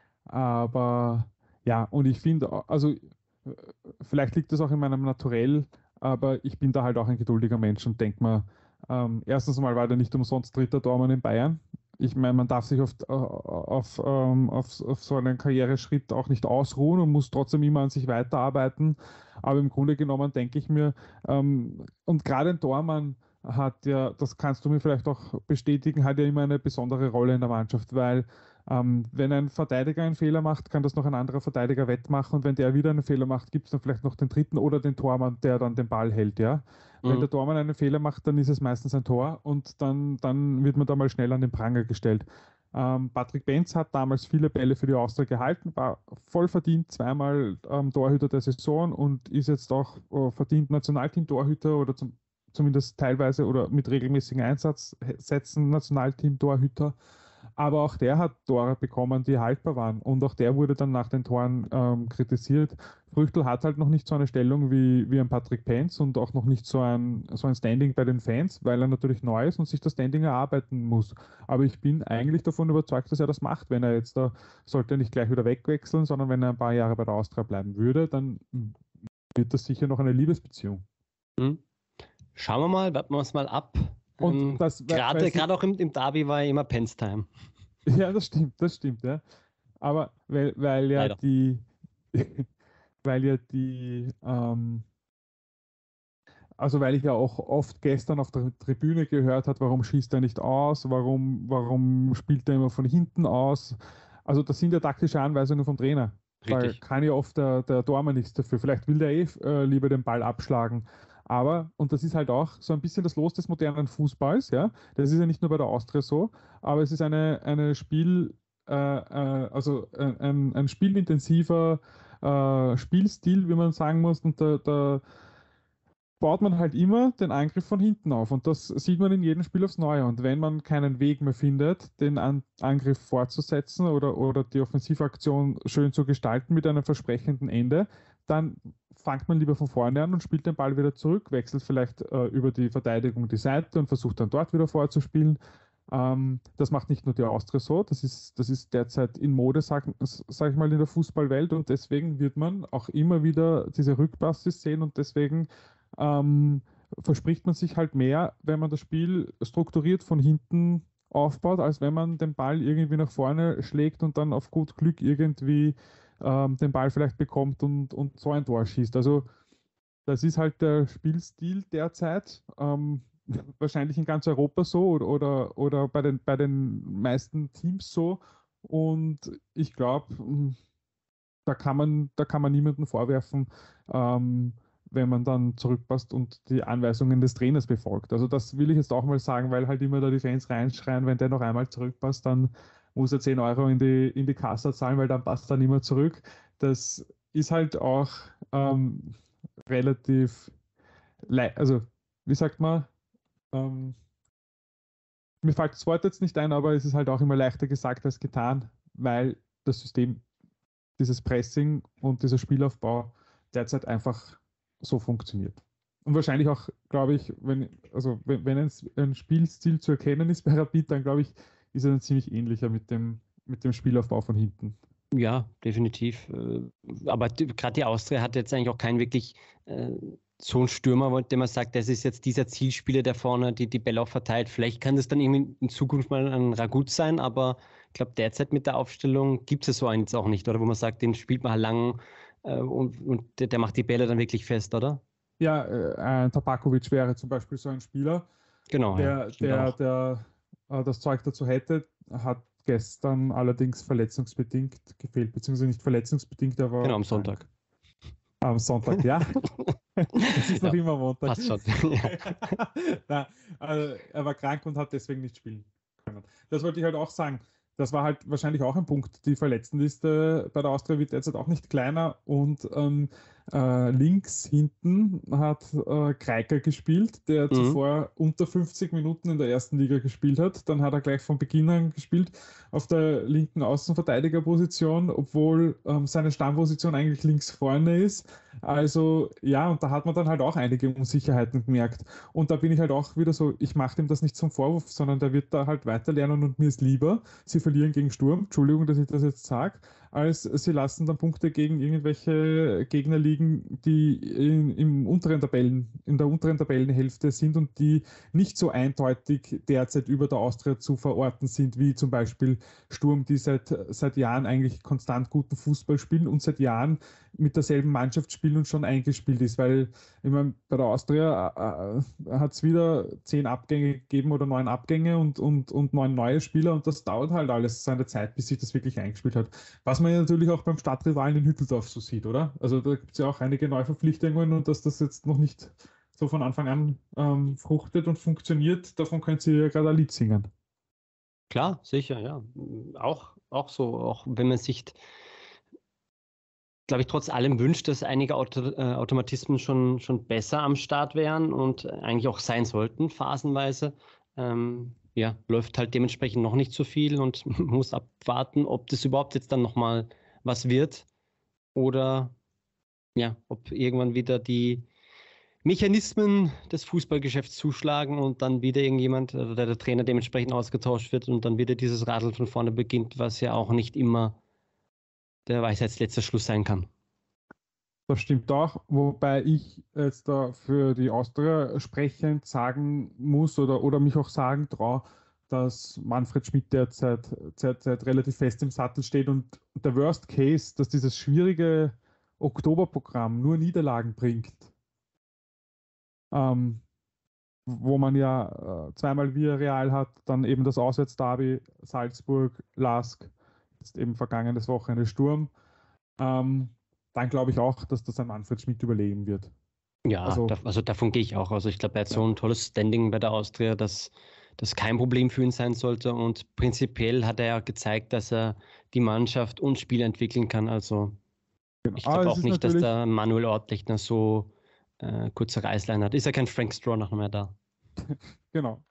Aber ja, und ich finde, also äh, vielleicht liegt das auch in meinem Naturell, aber ich bin da halt auch ein geduldiger Mensch und denke mir, ähm, erstens mal war der nicht umsonst dritter Tormann in Bayern. Ich meine, man darf sich auf, äh, auf, ähm, auf, auf so einen Karriereschritt auch nicht ausruhen und muss trotzdem immer an sich weiterarbeiten. Aber im Grunde genommen denke ich mir, ähm, und gerade ein Tormann hat ja, das kannst du mir vielleicht auch bestätigen, hat ja immer eine besondere Rolle in der Mannschaft, weil ähm, wenn ein Verteidiger einen Fehler macht, kann das noch ein anderer Verteidiger wettmachen und wenn der wieder einen Fehler macht, gibt es dann vielleicht noch den dritten oder den Tormann, der dann den Ball hält, ja. Wenn Mhm. der Tormann einen Fehler macht, dann ist es meistens ein Tor und dann, dann wird man da mal schnell an den Pranger gestellt. Ähm, Patrick Benz hat damals viele Bälle für die Austria gehalten, war voll verdient zweimal ähm, Torhüter der Saison und ist jetzt auch äh, verdient Nationalteam-Torhüter oder zum, zumindest teilweise oder mit regelmäßigen Einsatzsätzen Nationalteam-Torhüter. Aber auch der hat Tore bekommen, die haltbar waren. Und auch der wurde dann nach den Toren ähm, kritisiert. Früchtl hat halt noch nicht so eine Stellung wie, wie ein Patrick Penz und auch noch nicht so ein, so ein Standing bei den Fans, weil er natürlich neu ist und sich das Standing erarbeiten muss. Aber ich bin eigentlich davon überzeugt, dass er das macht. Wenn er jetzt da, sollte er nicht gleich wieder wegwechseln, sondern wenn er ein paar Jahre bei der Austria bleiben würde, dann wird das sicher noch eine Liebesbeziehung. Mhm. Schauen wir mal, warten wir uns mal ab. Und Ähm, das, weil, weil gerade, sie, gerade auch im, im Derby war ja immer Pence-Time. ja, das stimmt, das stimmt, ja. Aber weil, weil ja Leider. die, weil ja die, ähm, also weil ich ja auch oft gestern auf der Tribüne gehört habe, warum schießt er nicht aus, warum, warum spielt er immer von hinten aus. Also das sind ja taktische Anweisungen vom Trainer. Da Richtig. kann ja oft der, der Tormann nichts dafür. Vielleicht will der eh äh, lieber den Ball abschlagen. Aber, und das ist halt auch so ein bisschen das Los des modernen Fußballs, ja. Das ist ja nicht nur bei der Austria so, aber es ist eine, eine Spiel, äh, äh, also äh, ein, ein spielintensiver äh, Spielstil, wie man sagen muss. Und da, da baut man halt immer den Angriff von hinten auf. Und das sieht man in jedem Spiel aufs Neue. Und wenn man keinen Weg mehr findet, den An Angriff fortzusetzen oder, oder die Offensivaktion schön zu gestalten mit einem versprechenden Ende, dann fängt man lieber von vorne an und spielt den Ball wieder zurück, wechselt vielleicht äh, über die Verteidigung die Seite und versucht dann dort wieder vorzuspielen. Ähm, das macht nicht nur die Austria so, das ist, das ist derzeit in Mode, sag, sag ich mal, in der Fußballwelt und deswegen wird man auch immer wieder diese Rückpasses sehen und deswegen ähm, verspricht man sich halt mehr, wenn man das Spiel strukturiert von hinten aufbaut, als wenn man den Ball irgendwie nach vorne schlägt und dann auf gut Glück irgendwie ähm, den Ball vielleicht bekommt und, und so ein Tor schießt. Also das ist halt der Spielstil derzeit. Ähm, wahrscheinlich in ganz Europa so oder, oder, oder bei den, bei den meisten Teams so. Und ich glaube, da kann man, da kann man niemandem vorwerfen, ähm, wenn man dann zurückpasst und die Anweisungen des Trainers befolgt. Also das will ich jetzt auch mal sagen, weil halt immer da die Fans reinschreien, wenn der noch einmal zurückpasst, dann muss er zehn Euro in die, in die Kasse zahlen, weil dann passt er nicht mehr zurück. Das ist halt auch ähm, relativ, also wie sagt man, ähm, mir fällt das Wort jetzt nicht ein, aber es ist halt auch immer leichter gesagt als getan, weil das System, dieses Pressing und dieser Spielaufbau derzeit einfach so funktioniert. Und wahrscheinlich auch, glaube ich, wenn, also wenn, wenn ein, ein Spielstil zu erkennen ist bei Rapid, dann glaube ich, ist er dann ziemlich ähnlicher mit dem, mit dem Spielaufbau von hinten. Ja, definitiv. Äh, Aber gerade die Austria hat jetzt eigentlich auch keinen wirklich äh, so ein Stürmer, dem man sagt, das ist jetzt dieser Zielspieler, der vorne die, die Bälle auch verteilt. Vielleicht kann das dann irgendwie in Zukunft mal ein Ragut sein, aber ich glaube, derzeit mit der Aufstellung gibt es so einen jetzt auch nicht, oder? Wo man sagt, den spielt man halt lang äh, und, und der, der macht die Bälle dann wirklich fest, oder? Ja, äh, ein Tabakovic wäre zum Beispiel so ein Spieler, Genau, ja, der, stimmt der, auch. der äh, das Zeug dazu hätte, hat gestern allerdings verletzungsbedingt gefehlt, beziehungsweise nicht verletzungsbedingt, Genau, aber am krank. Sonntag. Am Sonntag, ja. Es ist noch Ja, immer Montag. passt schon. Ja. Nein, also er war krank und hat deswegen nicht spielen können. Das wollte ich halt auch sagen. Das war halt wahrscheinlich auch ein Punkt. Die Verletztenliste bei der Austria wird derzeit auch nicht kleiner und ähm, äh, links hinten hat äh, Kreiker gespielt, der Mhm. zuvor unter fünfzig Minuten in der ersten Liga gespielt hat. Dann hat er gleich von Beginn an gespielt auf der linken Außenverteidigerposition, obwohl ähm, seine Stammposition eigentlich links vorne ist. Also ja, und da hat man dann halt auch einige Unsicherheiten gemerkt. Und da bin ich halt auch wieder so, ich mache dem das nicht zum Vorwurf, sondern der wird da halt weiterlernen und mir ist lieber, sie verlieren gegen Sturm, Entschuldigung, dass ich das jetzt sage, als sie lassen dann Punkte gegen irgendwelche Gegner liegen, die in, im unteren Tabellen, in der unteren Tabellenhälfte sind und die nicht so eindeutig derzeit über der Austria zu verorten sind, wie zum Beispiel Sturm, die seit, seit Jahren eigentlich konstant guten Fußball spielen und seit Jahren mit derselben Mannschaft spielen und schon eingespielt ist, weil ich meine, bei der Austria äh, hat es wieder zehn Abgänge gegeben oder neun Abgänge und, und, und neun neue Spieler und das dauert halt alles seine Zeit, bis sich das wirklich eingespielt hat. Was man ja natürlich auch beim Stadtrivalen in Hütteldorf so sieht, oder? Also da gibt es ja auch einige Neuverpflichtungen und dass das jetzt noch nicht so von Anfang an ähm, fruchtet und funktioniert, davon könnt ihr ja gerade ein Lied singen. Klar, sicher, ja. Auch, auch so, auch wenn man sich, glaube ich, trotz allem wünscht, dass einige Auto, äh, Automatismen schon, schon besser am Start wären und eigentlich auch sein sollten, phasenweise. Ähm, ja, läuft halt dementsprechend noch nicht so viel und man muss abwarten, ob das überhaupt jetzt dann nochmal was wird oder ja, ob irgendwann wieder die Mechanismen des Fußballgeschäfts zuschlagen und dann wieder irgendjemand oder der, der Trainer dementsprechend ausgetauscht wird und dann wieder dieses Radl von vorne beginnt, was ja auch nicht immer der Weisheitsletzter Schluss sein kann. Das stimmt auch, wobei ich jetzt da für die Austria sprechend sagen muss oder, oder mich auch sagen traue, dass Manfred Schmidt derzeit, derzeit relativ fest im Sattel steht und der Worst Case, dass dieses schwierige Oktoberprogramm nur Niederlagen bringt, ähm, wo man ja äh, zweimal Villarreal hat, dann eben das Auswärtsderby Salzburg, Lask, jetzt eben vergangenes Wochenende Sturm. Ähm, dann glaube ich auch, dass das ein Manfred Schmidt überlegen wird. Ja, Also, da, also davon gehe ich auch aus. Ich glaube, er hat ja, so ein tolles Standing bei der Austria, dass das kein Problem für ihn sein sollte. Und prinzipiell hat er ja gezeigt, dass er die Mannschaft und Spieler entwickeln kann. Also genau. ich Aber glaube es auch ist nicht, dass natürlich, der Manuel Ortlichner so äh, kurze Reißleine hat. Ist ja kein Frank Stronach mehr da. genau.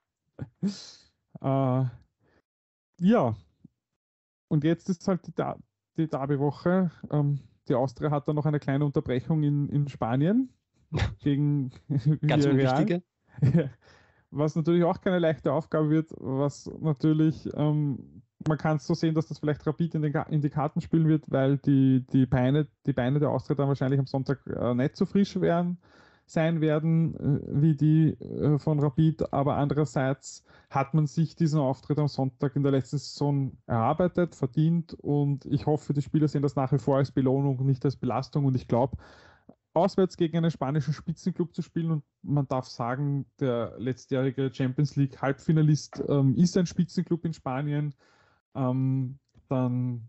Äh, ja, und jetzt ist halt die, Da- die Derby-Woche. Ähm, die Austria hat dann noch eine kleine Unterbrechung in, in Spanien gegen Ganz Villarreal. unwichtige. Was natürlich auch keine leichte Aufgabe wird, was natürlich, ähm, man kann es so sehen, dass das vielleicht Rapid in, den, Ga- in die Karten spielen wird, weil die, die Beine, die Beine der Austria dann wahrscheinlich am Sonntag äh, nicht so frisch werden, sein werden, äh, wie die äh, von Rapid. Aber andererseits hat man sich diesen Auftritt am Sonntag in der letzten Saison erarbeitet, verdient und ich hoffe, die Spieler sehen das nach wie vor als Belohnung und nicht als Belastung und ich glaube, auswärts gegen einen spanischen Spitzenclub zu spielen und man darf sagen, der letztjährige Champions League Halbfinalist ähm, ist ein Spitzenclub in Spanien, ähm, dann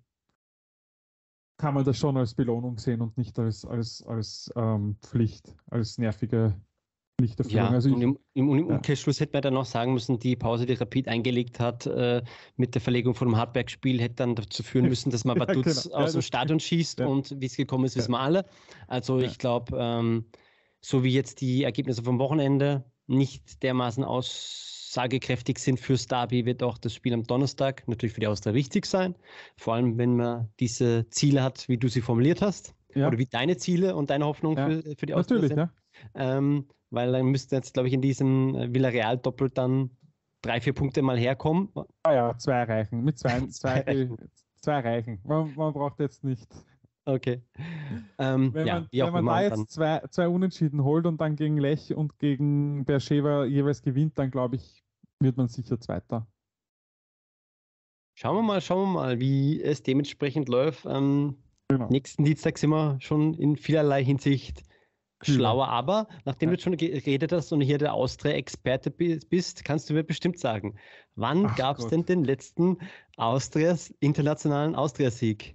kann man das schon als Belohnung sehen und nicht als, als, als ähm, Pflicht, als nervige Pflichterfüllung. Ja, Also und ich, im, im, im ja, Umkehrschluss hätte man dann noch sagen müssen, die Pause, die Rapid eingelegt hat, äh, mit der Verlegung von dem Hartberg-Spiel, hätte dann dazu führen müssen, dass man ja genau, Vaduz ja, aus dem das stimmt. Stadion schießt Ja, und wie es gekommen ist, ja, wissen wir alle. Also ja, ich glaube, ähm, so wie jetzt die Ergebnisse vom Wochenende nicht dermaßen aussagekräftig sind fürs Derby, wird auch das Spiel am Donnerstag natürlich für die Austria wichtig sein. Vor allem, wenn man diese Ziele hat, wie du sie formuliert hast, oder ja, wie deine Ziele und deine Hoffnung ja, für, für die Austria natürlich, sind. ja. Ähm, weil dann müsste jetzt, glaube ich, in diesem äh, Villarreal-Doppel dann drei, vier Punkte mal herkommen. Ah ja, zwei reichen. Mit zwei, zwei, Zwei die, reichen. zwei reichen. Man, man braucht jetzt nicht. Okay. Ähm, Wenn ja, man, wie wenn auch man immer. da Und jetzt dann zwei, zwei Unentschieden holt und dann gegen Lech und gegen Beersheva jeweils gewinnt, dann glaube ich, wird man sicher Zweiter. schauen wir mal, schauen wir mal, wie es dementsprechend läuft. Ähm, Genau. nächsten Dienstag sind wir schon in vielerlei Hinsicht Klüger. schlauer. Aber nachdem Ja. du schon geredet hast und hier der Austria-Experte bi- bist, kannst du mir bestimmt sagen, wann Ach gab es Gott. denn den letzten Austrias, internationalen Austria-Sieg?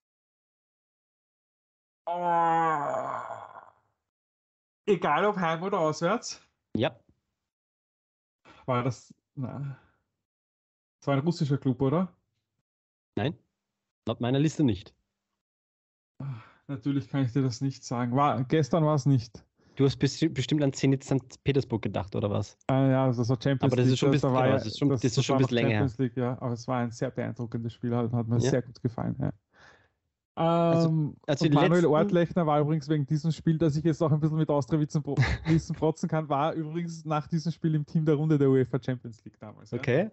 Ah. Egal ob heim oder auswärts. Ja, War das. Na, das war ein russischer Club, oder? nein, laut meiner Liste nicht. Ah, natürlich kann ich dir das nicht sagen. War, gestern war es nicht. Du hast besti- bestimmt an Zenit Sankt Petersburg gedacht, oder was? Ah, ja, das war Aber Champions das ist League. schon ein Da, bisschen, da war genau, ja, das ist schon, das, das ist das schon ein war noch bisschen länger her. Champions League, ja. Aber es war ein sehr beeindruckendes Spiel, hat, hat mir Ja. sehr gut gefallen. Ja. Also, Ähm, also und die Manuel letzten, Ortlechner war übrigens wegen diesem Spiel, dass ich jetzt auch ein bisschen mit Austria-Wissen pro- Wissen protzen kann, war übrigens nach diesem Spiel im Team der Runde der UEFA Champions League damals. Ja. okay.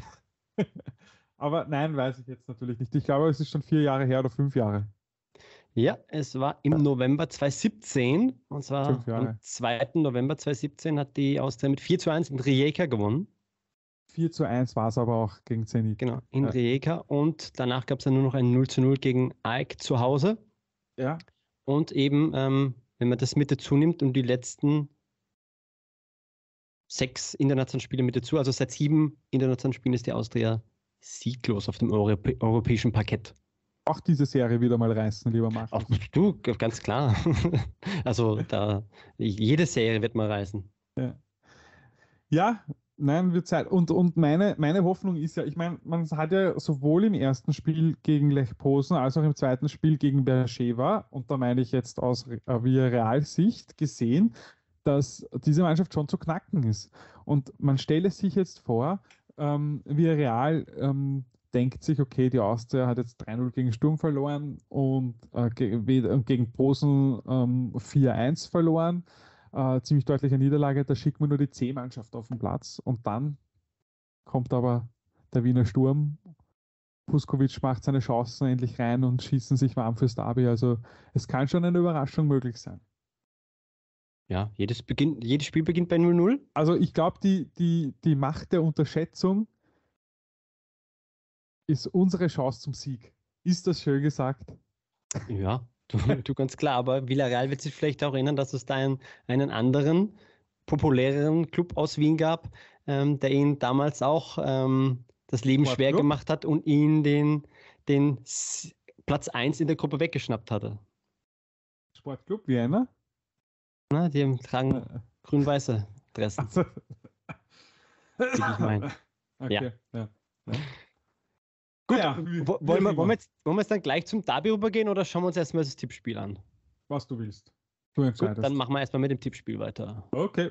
Aber nein, weiß ich jetzt natürlich nicht. Ich glaube, es ist schon vier Jahre her oder fünf Jahre. Ja, es war im November zwanzig siebzehn, und zwar Fünf am Jahre. zweiten November zwanzig siebzehn hat die Austria mit vier zu eins in Rijeka gewonnen. vier zu eins war es aber auch gegen Zenit. Genau, in Ja. Rijeka. Und danach gab es dann nur noch ein null zu null gegen AEK zu Hause. Ja. Und eben, ähm, wenn man das mit dazu nimmt und die letzten sechs internationalen Spiele mit dazu, also seit sieben internationalen Spielen ist die Austria sieglos auf dem Europä europäischen Parkett. Auch diese Serie wieder mal reißen, lieber Markus. Auch du, ganz klar. Also da, jede Serie wird mal reißen. Ja. Ja, nein, wird Zeit. Und, und meine, meine Hoffnung ist ja, ich meine, man hat ja sowohl im ersten Spiel gegen Lech Posen als auch im zweiten Spiel gegen Beersheva, und da meine ich jetzt aus äh, Villarreal-Sicht gesehen, dass diese Mannschaft schon zu knacken ist. Und man stelle sich jetzt vor, ähm, Villarreal ähm, denkt sich, okay, die Austria hat jetzt drei null gegen Sturm verloren und äh, ge gegen Posen ähm, vier eins verloren. Äh, ziemlich deutliche Niederlage, da schickt man nur die C-Mannschaft auf den Platz und dann kommt aber der Wiener Sturm. Puskovic macht seine Chancen endlich rein und schießen sich warm fürs Derby. Also es kann schon eine Überraschung möglich sein. Ja, jedes, Beginn, jedes Spiel beginnt bei null null. Also ich glaube, die, die, die Macht der Unterschätzung ist unsere Chance zum Sieg. Ist das schön gesagt? Ja, du, du ganz klar, aber Villarreal wird sich vielleicht auch erinnern, dass es da einen, einen anderen, populäreren Club aus Wien gab, ähm, der ihn damals auch ähm, das Leben schwer Sportclub? gemacht hat und ihn den, den S- Platz eins in der Gruppe weggeschnappt hatte. Sportclub Vienna? Na, die tragen Äh, grün-weiße Dressen, Also, die ich meine. Ja. okay, ja. ja. Gut, Naja, wie, wo- wie wollen auch wir, wollen, immer. wir jetzt, wollen wir jetzt dann gleich zum Derby rübergehen oder schauen wir uns erstmal das Tippspiel an? Was du willst. Du Gut, entscheidest. dann machen wir erstmal mit dem Tippspiel weiter. Okay.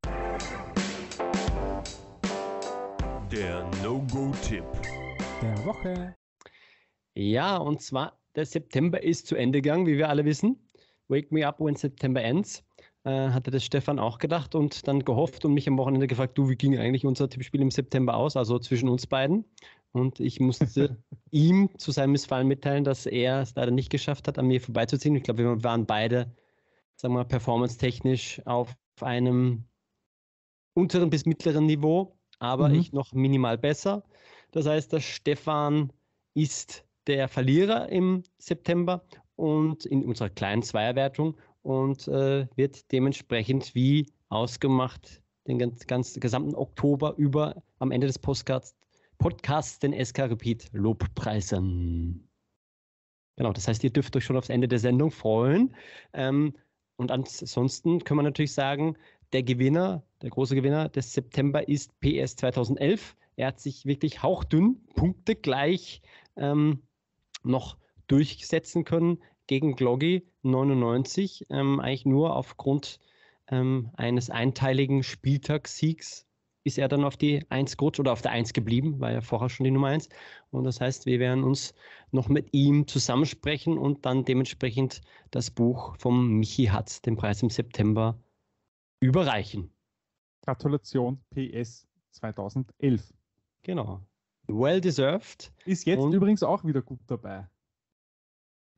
Der No-Go-Tipp. Der Woche. Ja, und zwar, der September ist zu Ende gegangen, wie wir alle wissen. Wake me up when September ends. Äh, hatte das Stefan auch gedacht und dann gehofft und mich am Wochenende gefragt, du, wie ging eigentlich unser Tippspiel im September aus, also zwischen uns beiden. Und ich musste ihm zu seinem Missfallen mitteilen, dass er es leider nicht geschafft hat, an mir vorbeizuziehen. Ich glaube, wir waren beide, sagen wir mal, performance-technisch auf einem unteren bis mittleren Niveau, aber Mhm. ich noch minimal besser. Das heißt, der Stefan ist der Verlierer im September und in unserer kleinen Zweierwertung und äh, wird dementsprechend wie ausgemacht den ganz, ganz gesamten Oktober über am Ende des Podcasts, Podcasts den S K Repeat Lobpreisen. Genau, das heißt, ihr dürft euch schon aufs Ende der Sendung freuen. Ähm, und ansonsten können wir natürlich sagen, der Gewinner, der große Gewinner des September ist P S zweitausendelf. Er hat sich wirklich hauchdünn, punktegleich ähm, noch durchsetzen können gegen Gloggy neunundneunzig. Ähm, eigentlich nur aufgrund ähm, eines einteiligen Spieltagssiegs ist er dann auf die eins gerutscht oder auf der eins geblieben, war ja vorher schon die Nummer eins. Und das heißt, wir werden uns noch mit ihm zusammensprechen und dann dementsprechend das Buch vom Michi Hatz, den Preis im September, überreichen. Gratulation, P S zweitausendelf. Genau. Well deserved. Ist jetzt Und übrigens auch wieder gut dabei.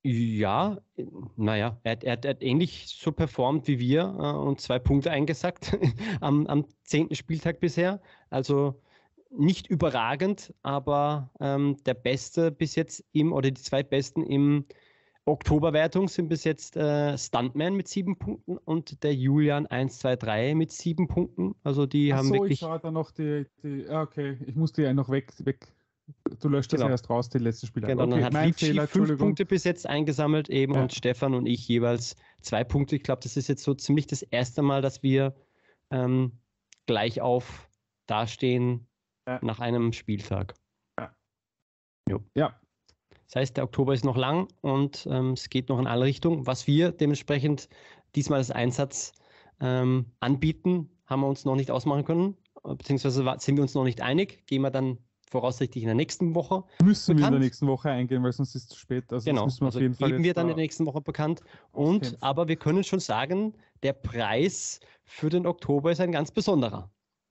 Ja, naja, er, hat- er, hat- er hat ähnlich so performt wie wir äh, und zwei Punkte eingesackt am, am zehnten Spieltag bisher. Also nicht überragend, aber ähm, der Beste bis jetzt im, oder die zwei Besten im Oktoberwertung sind bis jetzt äh, Stuntman mit sieben Punkten und der Julian eins zwei drei mit sieben Punkten. Also die Ach haben so, ich wirklich, schaue da noch die, die ah, okay, ich muss die ja noch weg, weg. Du löscht das ja genau, erst raus, die letzten Spiele. genau, dann Okay, hat mein Ricci Fehler, fünf Entschuldigung. Punkte bis jetzt eingesammelt eben Ja, und Stefan und ich jeweils zwei Punkte. Ich glaube, das ist jetzt so ziemlich das erste Mal, dass wir ähm, gleich auf dastehen ja, nach einem Spieltag. ja. Jo. Ja, Das heißt, der Oktober ist noch lang und ähm, es geht noch in alle Richtungen. Was wir dementsprechend diesmal als Einsatz ähm, anbieten, haben wir uns noch nicht ausmachen können, äh, beziehungsweise wa- sind wir uns noch nicht einig. Gehen wir dann voraussichtlich in der nächsten Woche müssen wir in der bekannt. nächsten Woche eingehen, weil sonst ist es zu spät. Also das Genau, müssen wir auf also jeden Fall geben wir jetzt dann in da der nächsten Woche bekannt. Und auskämpfen. aber wir können schon sagen, der Preis für den Oktober ist ein ganz besonderer.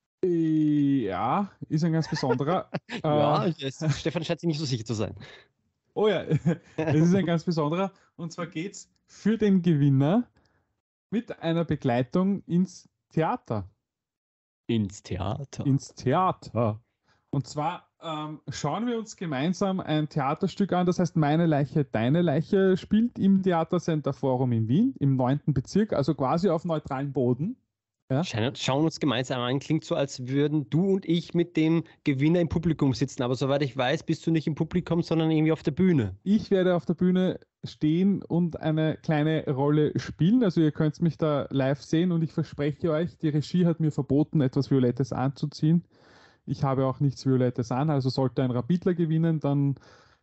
Ja, ist ein ganz besonderer. Ja, äh, es, Stefan scheint sich nicht so sicher zu sein. oh ja, es ist ein ganz besonderer. Und zwar geht es für den Gewinner mit einer Begleitung ins Theater. Ins Theater. Ins Theater. Und zwar ähm, schauen wir uns gemeinsam ein Theaterstück an, das heißt Meine Leiche, Deine Leiche, spielt im Theatercenter Forum in Wien, im neunten Bezirk, also quasi auf neutralem Boden. Ja? Schein- Schauen uns gemeinsam an. Klingt so, als würden du und ich mit dem Gewinner im Publikum sitzen. Aber soweit ich weiß, bist du nicht im Publikum, sondern irgendwie auf der Bühne. Ich werde auf der Bühne stehen und eine kleine Rolle spielen. Also ihr könnt mich da live sehen und ich verspreche euch, die Regie hat mir verboten, etwas Violettes anzuziehen. Ich habe auch nichts Violettes an, also sollte ein Rapidler gewinnen, dann,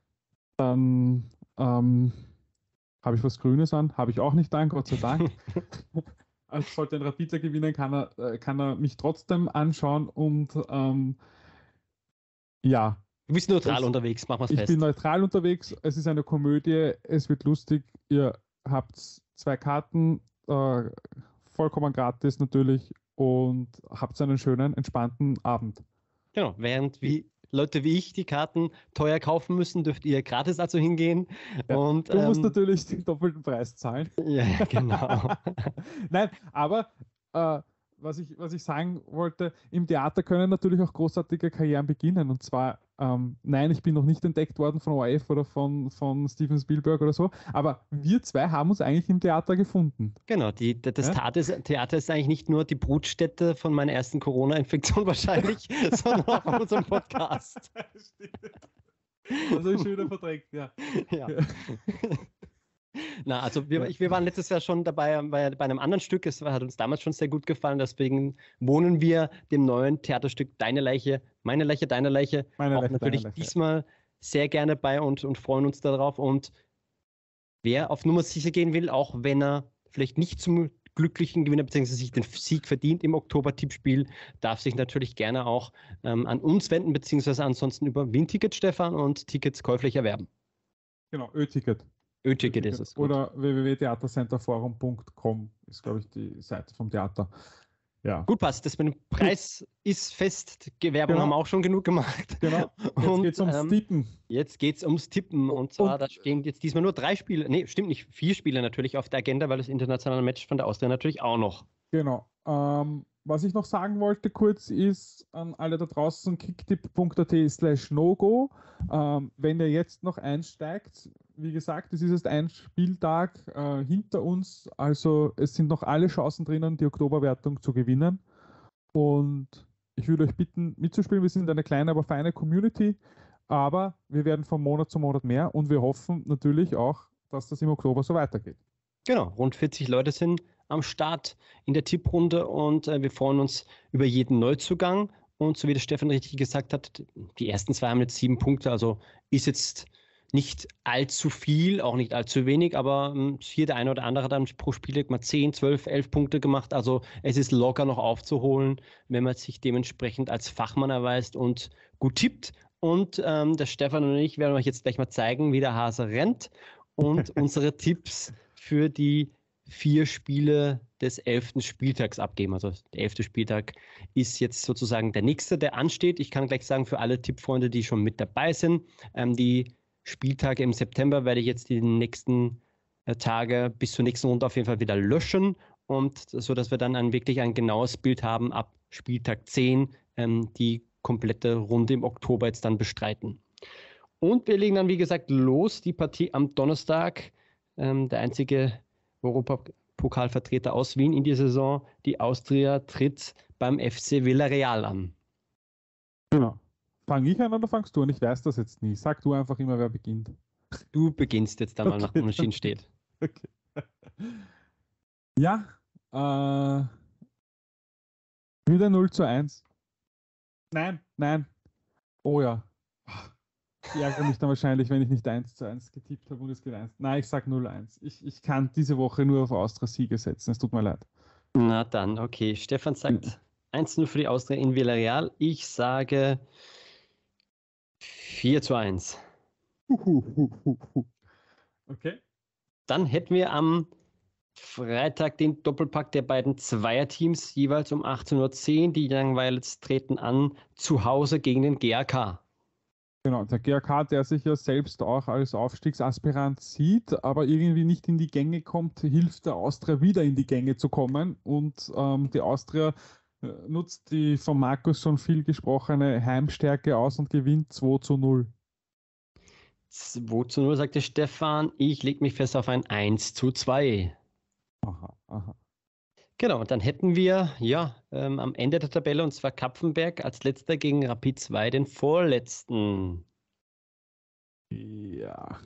dann ähm, habe ich was Grünes an. Habe ich auch nicht an, Gott sei Dank. Also sollte ein Rapidler gewinnen, kann er, äh, kann er mich trotzdem anschauen und ähm, ja, Du bist neutral das, unterwegs, machen wir es ich bin fest. neutral unterwegs. Es ist eine Komödie, es wird lustig. Ihr habt zwei Karten, äh, vollkommen gratis natürlich und habt einen schönen, entspannten Abend. Genau, während wie Leute wie ich die Karten teuer kaufen müssen, dürft ihr gratis dazu hingehen. Ja, Und, du musst ähm, natürlich den doppelten Preis zahlen. ja, ja, genau. Nein, aber äh, was ich, was ich sagen wollte, im Theater können natürlich auch großartige Karrieren beginnen. Und zwar, ähm, nein, ich bin noch nicht entdeckt worden von O R F oder von, von Steven Spielberg oder so, aber wir zwei haben uns eigentlich im Theater gefunden. Genau, die, das Ja? Theater ist, Theater ist eigentlich nicht nur die Brutstätte von meiner ersten Corona-Infektion wahrscheinlich, sondern auch von unserem Podcast. Das habe ich schon wieder verdrängt, ja. Ja. Na, also wir, ich, wir waren letztes Jahr schon dabei bei, bei einem anderen Stück. Es hat uns damals schon sehr gut gefallen. Deswegen wohnen wir dem neuen Theaterstück Deine Leiche, meine Leiche, deine Leiche Meine auch Leiche, natürlich deine Leiche. diesmal sehr gerne bei und, und freuen uns darauf. Und wer auf Nummer sicher gehen will, auch wenn er vielleicht nicht zum glücklichen Gewinner bzw. sich den Sieg verdient im Oktober-Tippspiel, darf sich natürlich gerne auch ähm, an uns wenden, beziehungsweise ansonsten über Wien-Ticket, Stefan, und Tickets käuflich erwerben. Genau, Ö-Ticket. Ö-Ticket ist es. Gut. Oder w w w punkt theatercenterforum punkt com ist, glaube ich, die Seite vom Theater. Ja. Gut, passt. Das mit dem Preis ist fest. Werbung Genau. haben wir auch schon genug gemacht. Genau. Jetzt Und, geht es ums ähm, Tippen. Jetzt geht es ums Tippen. Und zwar, Und- da stehen jetzt diesmal nur drei Spiele. Nee, stimmt nicht. Vier Spiele natürlich auf der Agenda, weil das internationale Match von der Austria natürlich auch noch. Genau. Ähm, was ich noch sagen wollte kurz ist an alle da draußen kicktipp punkt a t slash no-go. Ähm, wenn ihr jetzt noch einsteigt, wie gesagt, es ist erst ein Spieltag äh, hinter uns, also es sind noch alle Chancen drinnen, die Oktoberwertung zu gewinnen. Und ich würde euch bitten, mitzuspielen. Wir sind eine kleine, aber feine Community, aber wir werden von Monat zu Monat mehr und wir hoffen natürlich auch, dass das im Oktober so weitergeht. Genau, rund vierzig Leute sind am Start in der Tipprunde und äh, wir freuen uns über jeden Neuzugang. Und so wie der Stefan richtig gesagt hat, die ersten zwei haben jetzt sieben Punkte, also ist jetzt nicht allzu viel, auch nicht allzu wenig, aber ähm, hier der eine oder andere hat dann pro Spiel mal zehn, zwölf, elf Punkte gemacht. Also es ist locker noch aufzuholen, wenn man sich dementsprechend als Fachmann erweist und gut tippt. Und ähm, der Stefan und ich werden euch jetzt gleich mal zeigen, wie der Hase rennt und unsere Tipps für die vier Spiele des elften Spieltags abgeben. Also der elfte Spieltag ist jetzt sozusagen der nächste, der ansteht. Ich kann gleich sagen, für alle Tippfreunde, die schon mit dabei sind, ähm, die Spieltage im September werde ich jetzt die nächsten äh, Tage bis zur nächsten Runde auf jeden Fall wieder löschen, und so dass wir dann ein, wirklich ein genaues Bild haben ab Spieltag zehn, ähm, die komplette Runde im Oktober jetzt dann bestreiten. Und wir legen dann, wie gesagt, los, die Partie am Donnerstag. Ähm, der einzige Europapokalvertreter aus Wien in die Saison, die Austria, tritt beim F C Villarreal an. Genau. Fange ich an oder fangst du an? Ich weiß das jetzt nie. Sag du einfach immer, wer beginnt. Du beginnst jetzt dann mal, Okay, nach Unentschieden steht. Okay. Ja, äh, wieder null zu eins. Nein, nein. Oh ja. Ich ärgere mich dann wahrscheinlich, wenn ich nicht eins zu eins getippt habe und es geht eins. Nein, ich sage null eins. Ich, ich kann diese Woche nur auf Austria Siege setzen. Es tut mir leid. Na dann, okay. Stefan sagt eins zu null für die Austria in Villarreal. Ich sage vier zu eins. Okay. Dann hätten wir am Freitag den Doppelpack der beiden Zweierteams, jeweils um achtzehn Uhr zehn. Die Young Violets treten an zu Hause gegen den G A K. Genau, der G A K, der sich ja selbst auch als Aufstiegsaspirant sieht, aber irgendwie nicht in die Gänge kommt, hilft der Austria wieder in die Gänge zu kommen. Und ähm, die Austria äh, nutzt die von Markus schon viel gesprochene Heimstärke aus und gewinnt zwei zu null. zwei zu null, sagte Stefan. Ich lege mich fest auf ein eins zu zwei. Aha, aha. Genau, und dann hätten wir ja ähm, am Ende der Tabelle, und zwar Kapfenberg als letzter gegen Rapid zwei, den vorletzten. Ja.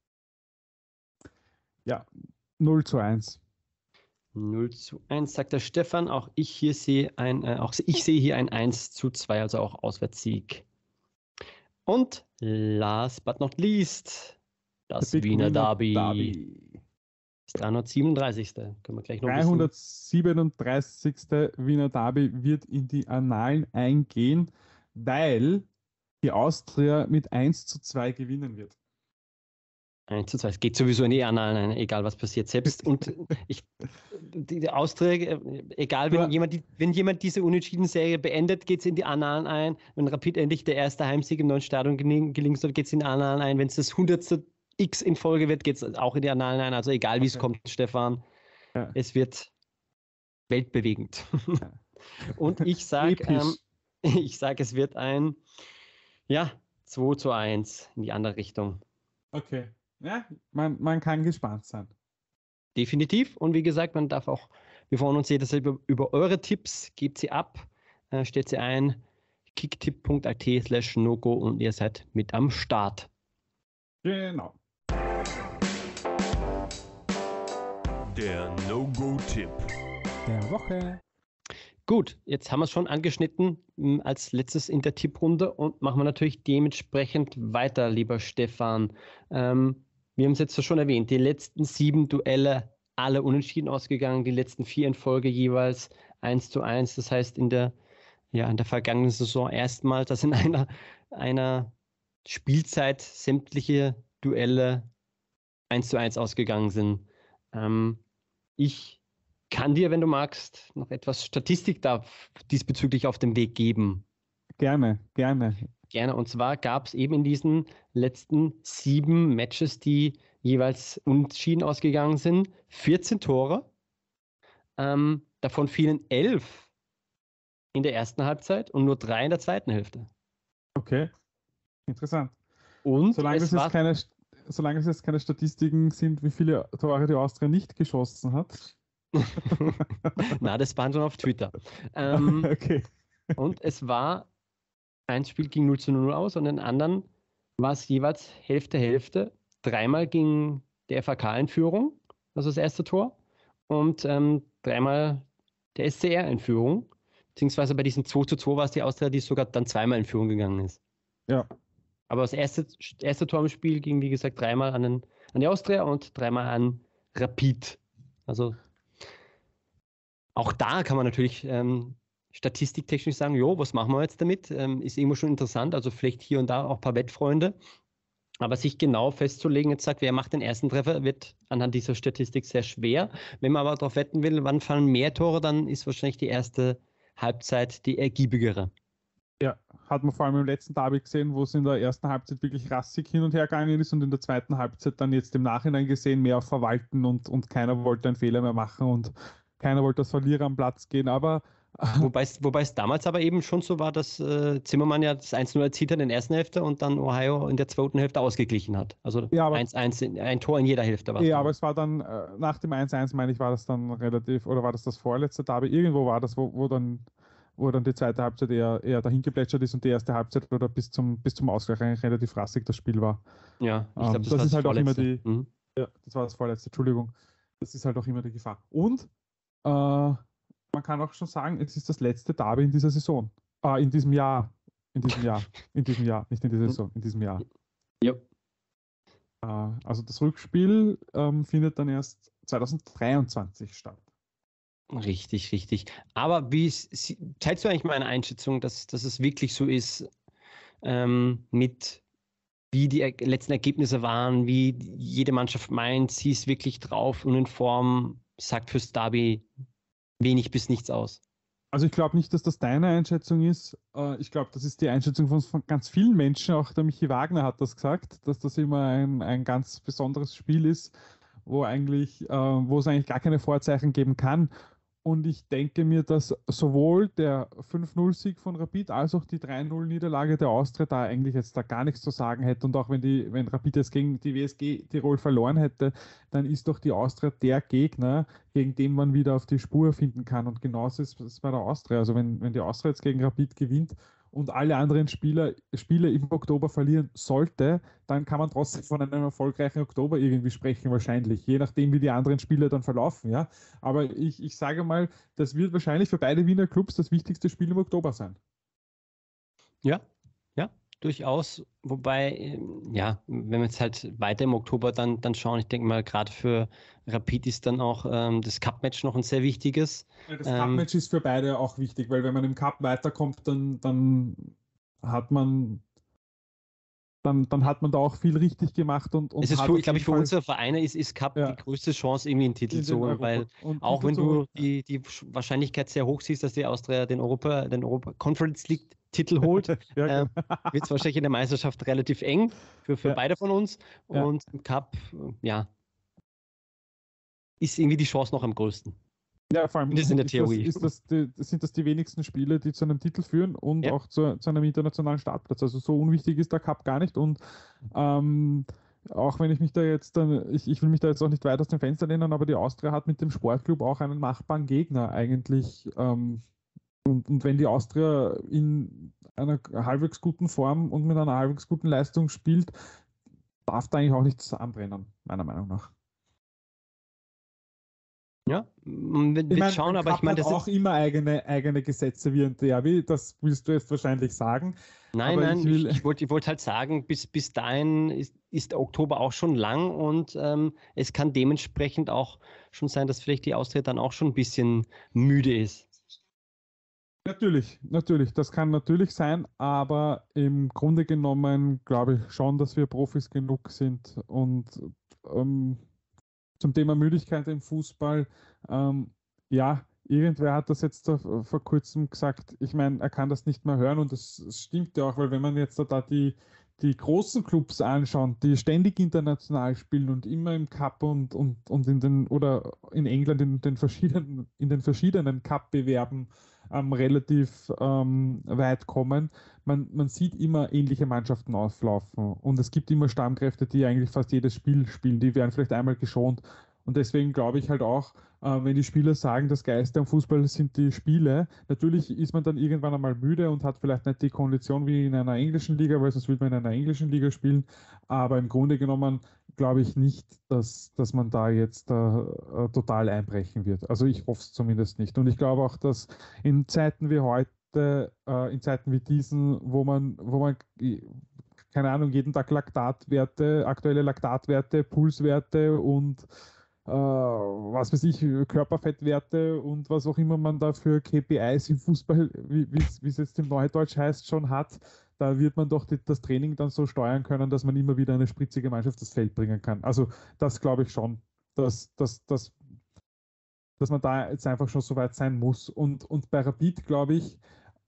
Ja, null zu eins. null zu eins, sagt der Stefan. Auch ich hier sehe ein, äh, auch ich sehe hier ein eins zu zwei, also auch Auswärtssieg. Und last but not least, das Wiener, Wiener Derby. Derby. Das dreihundertsiebenunddreißigste Können wir gleich noch dreihundertsiebenunddreißigste Wiener Derby wird in die Annalen eingehen, weil die Austria mit eins zu zwei gewinnen wird. eins zu zwei. Es geht sowieso in die Annalen, egal was passiert. Selbst und ich, die, die Austria, egal, wenn, ja. jemand, wenn jemand diese Unentschieden-Serie beendet, geht es in die Annalen ein. Wenn Rapid endlich der erste Heimsieg im neuen Stadion gelingt soll, geht es in die Annalen ein. Wenn es das hundertste X in Folge wird, geht es auch in die Annalen ein. Also egal, wie okay. es kommt, Stefan, ja. es wird weltbewegend. Ja. Und ich sage, ähm, ich sage, es wird ein ja, zwei zu eins in die andere Richtung. Okay. Ja, man, man kann gespannt sein. Definitiv. Und wie gesagt, man darf auch, wir freuen uns jederzeit über, über eure Tipps. Gebt sie ab, äh, stellt sie ein, kicktipp punkt a t slash nogo und ihr seid mit am Start. Genau. Der No-Go-Tipp der Woche. Gut, jetzt haben wir es schon angeschnitten m, als letztes in der Tipprunde und machen wir natürlich dementsprechend weiter, lieber Stefan. Ähm, wir haben es jetzt schon erwähnt, die letzten sieben Duelle alle unentschieden ausgegangen, die letzten vier in Folge jeweils eins zu eins. Das heißt, in der, ja, in der vergangenen Saison erstmals, dass in einer, einer Spielzeit sämtliche Duelle eins zu eins ausgegangen sind. Ähm, ich kann dir, wenn du magst, noch etwas Statistik da diesbezüglich auf den Weg geben. Gerne, gerne. Gerne. Und zwar gab es eben in diesen letzten sieben Matches, die jeweils unentschieden ausgegangen sind, vierzehn Tore. Ähm, davon fielen elf in der ersten Halbzeit und nur drei in der zweiten Hälfte. Okay, interessant. Und solange es, es jetzt keine, solange es jetzt keine Statistiken sind, wie viele Tore die Austria nicht geschossen hat. Na, das waren schon auf Twitter. Ähm, okay. Und es war, ein Spiel ging null zu null aus und in anderen war es jeweils Hälfte, Hälfte. Dreimal ging der F A K in Führung, also das erste Tor, und ähm, dreimal der S C R in Führung. Beziehungsweise bei diesem zwei zu zwei war es die Austria, die sogar dann zweimal in Führung gegangen ist. Ja. Aber das erste, erste Tor im Spiel ging, wie gesagt, dreimal an, den, an die Austria und dreimal an Rapid. Also auch da kann man natürlich ähm, statistiktechnisch sagen, jo, was machen wir jetzt damit? Ähm, ist irgendwo schon interessant, also vielleicht hier und da auch ein paar Wettfreunde. Aber sich genau festzulegen, jetzt sagt, wer macht den ersten Treffer, wird anhand dieser Statistik sehr schwer. Wenn man aber darauf wetten will, wann fallen mehr Tore, dann ist wahrscheinlich die erste Halbzeit die ergiebigere. Ja, hat man vor allem im letzten Derby gesehen, wo es in der ersten Halbzeit wirklich rassig hin und her gegangen ist und in der zweiten Halbzeit dann jetzt im Nachhinein gesehen mehr auf Verwalten und, und keiner wollte einen Fehler mehr machen und keiner wollte als Verlierer am Platz gehen. Aber Wobei es, wobei es damals aber eben schon so war, dass äh, Zimmermann ja das eins null erzielt hat in der ersten Hälfte und dann Ohio in der zweiten Hälfte ausgeglichen hat. Also ja, aber, eins eins, in- ein Tor in jeder Hälfte war es ja, aber damals. es war dann äh, nach dem eins eins, meine ich, war das dann relativ, oder war das das vorletzte Derby? Irgendwo war das, wo, wo dann wo dann die zweite Halbzeit eher, eher dahin geplätschert ist und die erste Halbzeit oder bis zum, bis zum Ausgleich eigentlich relativ rassig das Spiel war. Ja, ich glaube, Ähm, das das war ist das halt auch immer Vorletzte. die, Mhm. ja, das war das vorletzte, Entschuldigung. Das ist halt auch immer die Gefahr. Und äh, man kann auch schon sagen, es ist das letzte Derby in dieser Saison. Äh, in diesem Jahr. In diesem Jahr. In diesem Jahr. Nicht in dieser Saison, in diesem Jahr. Ja. Äh, also das Rückspiel ähm, findet dann erst zwanzig dreiundzwanzig statt. Richtig, richtig. Aber wie ist, sie- teilst du eigentlich meine Einschätzung, dass, dass es wirklich so ist, ähm, mit wie die er letzten Ergebnisse waren, wie jede Mannschaft meint, sie ist wirklich drauf und in Form, sagt fürs Derby wenig bis nichts aus. Also ich glaube nicht, dass das deine Einschätzung ist. Äh, ich glaube, das ist die Einschätzung von, von ganz vielen Menschen. Auch der Michi Wagner hat das gesagt, dass das immer ein, ein ganz besonderes Spiel ist, wo eigentlich, äh, wo es eigentlich gar keine Vorzeichen geben kann. Und ich denke mir, dass sowohl der fünf null-Sieg von Rapid als auch die drei null-Niederlage der Austria da eigentlich jetzt da gar nichts zu sagen hätte. Und auch wenn die, wenn Rapid jetzt gegen die W S G Tirol verloren hätte, dann ist doch die Austria der Gegner, gegen den man wieder auf die Spur finden kann. Und genauso ist es bei der Austria. Also wenn, wenn die Austria jetzt gegen Rapid gewinnt und alle anderen Spieler, Spiele im Oktober verlieren sollte, dann kann man trotzdem von einem erfolgreichen Oktober irgendwie sprechen, wahrscheinlich, je nachdem, wie die anderen Spiele dann verlaufen. Ja? Aber ich, ich sage mal, das wird wahrscheinlich für beide Wiener Clubs das wichtigste Spiel im Oktober sein. Ja, ja, durchaus. Wobei, ähm, ja, wenn wir jetzt halt weiter im Oktober dann, dann schauen, ich denke mal, gerade für Rapid ist dann auch ähm, das Cup-Match noch ein sehr wichtiges. Das Ähm, Cup-Match ist für beide auch wichtig, weil wenn man im Cup weiterkommt, dann, dann hat man dann, dann hat man da auch viel richtig gemacht und, und Es ist, hat für, auf ich glaube, jeden ich für Fall unsere Vereine ist, ist Cup ja, die größte Chance, irgendwie einen Titel in zu den holen, Europa weil und auch Titel wenn zu du holen. die, die Wahrscheinlichkeit sehr hoch siehst, dass die Austria den Europa, den Europa Conference League Titel holt, Ja, äh, genau. wird es wahrscheinlich in der Meisterschaft relativ eng für, für Ja, beide von uns. ja. Und im Cup, äh, ja, ist irgendwie die Chance noch am größten. Ja, vor allem Das ist in der ist das, Theorie. ist das die, sind das die wenigsten Spiele, die zu einem Titel führen und Ja. auch zu, zu einem internationalen Startplatz. Also so unwichtig ist der Cup gar nicht. Und ähm, auch wenn ich mich da jetzt dann, ich, ich will mich da jetzt auch nicht weit aus dem Fenster lehnen, aber die Austria hat mit dem Sportclub auch einen machbaren Gegner eigentlich. Ähm, und, und wenn die Austria in einer halbwegs guten Form und mit einer halbwegs guten Leistung spielt, darf da eigentlich auch nichts anbrennen, meiner Meinung nach. Ja, man wird, Ich wird meine, schauen, aber Cup ich meine, hat das auch ist. immer eigene, eigene Gesetze wie ein Derby, das willst du jetzt wahrscheinlich sagen. Nein, Aber nein, ich ich, will, ich wollte ich wollt halt sagen, bis, bis dahin ist, ist der Oktober auch schon lang und ähm, es kann dementsprechend auch schon sein, dass vielleicht die Austria dann auch schon ein bisschen müde ist. natürlich, natürlich, das kann natürlich sein, aber im Grunde genommen glaube ich schon, dass wir Profis genug sind. Und ähm, zum Thema Müdigkeit im Fußball, ähm, ja, irgendwer hat das jetzt da vor kurzem gesagt. Ich meine, er kann das nicht mehr hören und das, das stimmt ja auch, weil wenn man jetzt da die, die großen Clubs anschaut, die ständig international spielen und immer im Cup und, und, und in den oder in England in den verschiedenen, in den verschiedenen Cup-Bewerben ähm, relativ ähm, weit kommen, man, man sieht immer ähnliche Mannschaften auflaufen und es gibt immer Stammkräfte, die eigentlich fast jedes Spiel spielen, die werden vielleicht einmal geschont. Und deswegen glaube ich halt auch, äh, wenn die Spieler sagen, das Geilste am Fußball sind die Spiele, natürlich ist man dann irgendwann einmal müde und hat vielleicht nicht die Kondition wie in einer englischen Liga, weil sonst würde man in einer englischen Liga spielen. Aber im Grunde genommen glaube ich nicht, dass, dass man da jetzt äh, äh, total einbrechen wird. Also ich hoffe es zumindest nicht. Und ich glaube auch, dass in Zeiten wie heute, äh, in Zeiten wie diesen, wo man, wo man keine Ahnung, jeden Tag Laktatwerte, aktuelle Laktatwerte, Pulswerte und äh, was weiß ich, Körperfettwerte und was auch immer man da für K P Is im Fußball, wie es jetzt im Neudeutsch heißt, schon hat, da wird man doch die, das Training dann so steuern können, dass man immer wieder eine spritzige Mannschaft aufs Feld bringen kann. Also das glaube ich schon, dass, dass, dass, dass man da jetzt einfach schon so weit sein muss. Und, und bei Rapid glaube ich,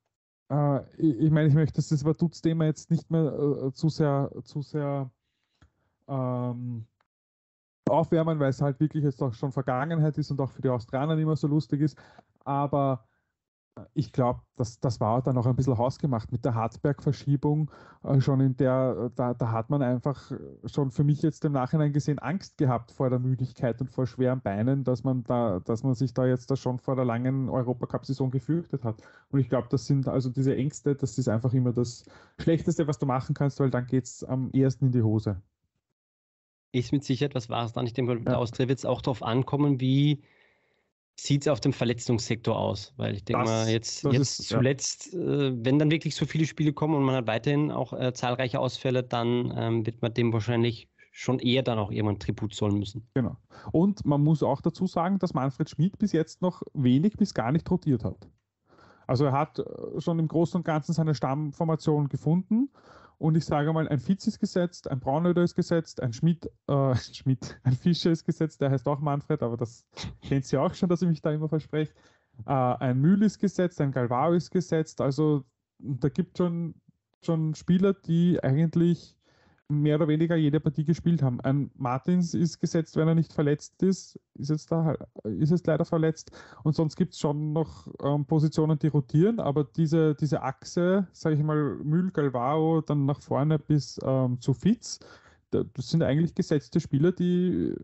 Äh, ich, ich meine, ich möchte das Vaduz-Thema jetzt nicht mehr äh, zu sehr, zu sehr ähm, aufwärmen, weil es halt wirklich jetzt auch schon Vergangenheit ist und auch für die Australier nicht mehr so lustig ist. Aber ich glaube, das, das war dann auch ein bisschen hausgemacht mit der Harzberg-Verschiebung. Äh, schon in der, da, da hat man einfach schon für mich jetzt im Nachhinein gesehen Angst gehabt vor der Müdigkeit und vor schweren Beinen, dass man da, dass man sich da jetzt da schon vor der langen Europacup-Saison gefürchtet hat. Und ich glaube, das sind also diese Ängste, das ist einfach immer das Schlechteste, was du machen kannst, weil dann geht es am ehesten in die Hose. Ist mit Sicherheit was Wahres dran. Ich denke, bei der Ja, Austria wird es auch darauf ankommen, wie sieht es auf dem Verletzungssektor aus? Weil ich denke mal, das, jetzt, das jetzt ist, ja. zuletzt, äh, wenn dann wirklich so viele Spiele kommen und man hat weiterhin auch äh, zahlreiche Ausfälle, dann ähm, wird man dem wahrscheinlich schon eher dann auch irgendwann Tribut zollen müssen. Genau. Und man muss auch dazu sagen, dass Manfred Schmid bis jetzt noch wenig bis gar nicht rotiert hat. Also er hat äh, schon im Großen und Ganzen seine Stammformation gefunden. Und ich sage mal, ein Fitz ist gesetzt, ein Braunöder ist gesetzt, ein Schmid, äh, Schmid, ein Fischer ist gesetzt, der heißt auch Manfred, aber das kennt sie auch schon, dass ich mich da immer verspreche. Äh, ein Mühl ist gesetzt, ein Galvao ist gesetzt. Also da gibt es schon, schon Spieler, die eigentlich mehr oder weniger jede Partie gespielt haben. Ein Martins ist gesetzt, wenn er nicht verletzt ist, ist jetzt da, ist jetzt leider verletzt. Und sonst gibt es schon noch ähm, Positionen, die rotieren, aber diese, diese Achse, sage ich mal, Mühl, Galvao, dann nach vorne bis ähm, zu Fitz, das sind eigentlich gesetzte Spieler, die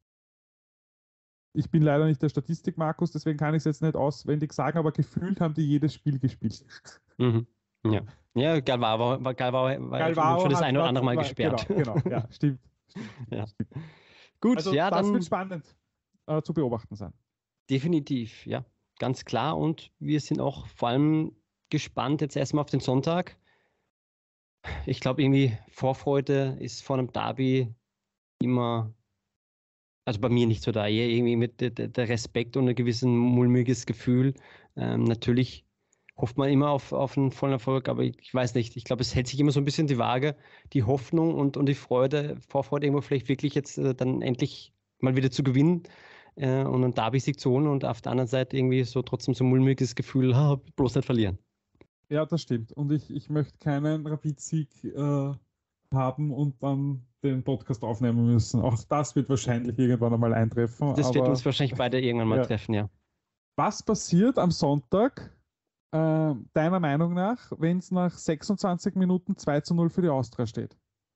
ich bin leider nicht der Statistik, Markus, deswegen kann ich es jetzt nicht auswendig sagen, aber gefühlt haben die jedes Spiel gespielt. Mhm. Ja. Ja, Galvao, Galvao war ja schon, schon Galvao das hat, eine oder hat andere Mal war, gesperrt. genau, genau, ja, stimmt. stimmt, Ja. stimmt, stimmt. Gut, Also ja, das wird dann spannend äh, zu beobachten sein. definitiv, ja, ganz klar. Und wir sind auch vor allem gespannt jetzt erstmal auf den Sonntag. Ich glaube, irgendwie Vorfreude ist vor einem Derby immer, also bei mir nicht so da, eher irgendwie mit der, der Respekt und ein gewisses mulmiges Gefühl. Ähm, natürlich hofft man immer auf, auf einen vollen Erfolg, aber ich, ich weiß nicht. Ich glaube, es hält sich immer so ein bisschen die Waage, die Hoffnung und, und die Freude, Vorfreude irgendwo vielleicht wirklich jetzt äh, dann endlich mal wieder zu gewinnen äh, und einen Derby-Sieg zu holen und auf der anderen Seite irgendwie so trotzdem so ein mulmiges Gefühl, ha, bloß nicht verlieren. Ja, das stimmt. Und ich, ich möchte keinen Rapid-Sieg äh, haben und dann den Podcast aufnehmen müssen. Auch das wird wahrscheinlich irgendwann einmal eintreffen. Das wird uns Aber wahrscheinlich beide irgendwann mal ja. treffen, ja. Was passiert am Sonntag, äh, deiner Meinung nach, wenn es nach sechsundzwanzig Minuten zwei zu null für die Austria steht?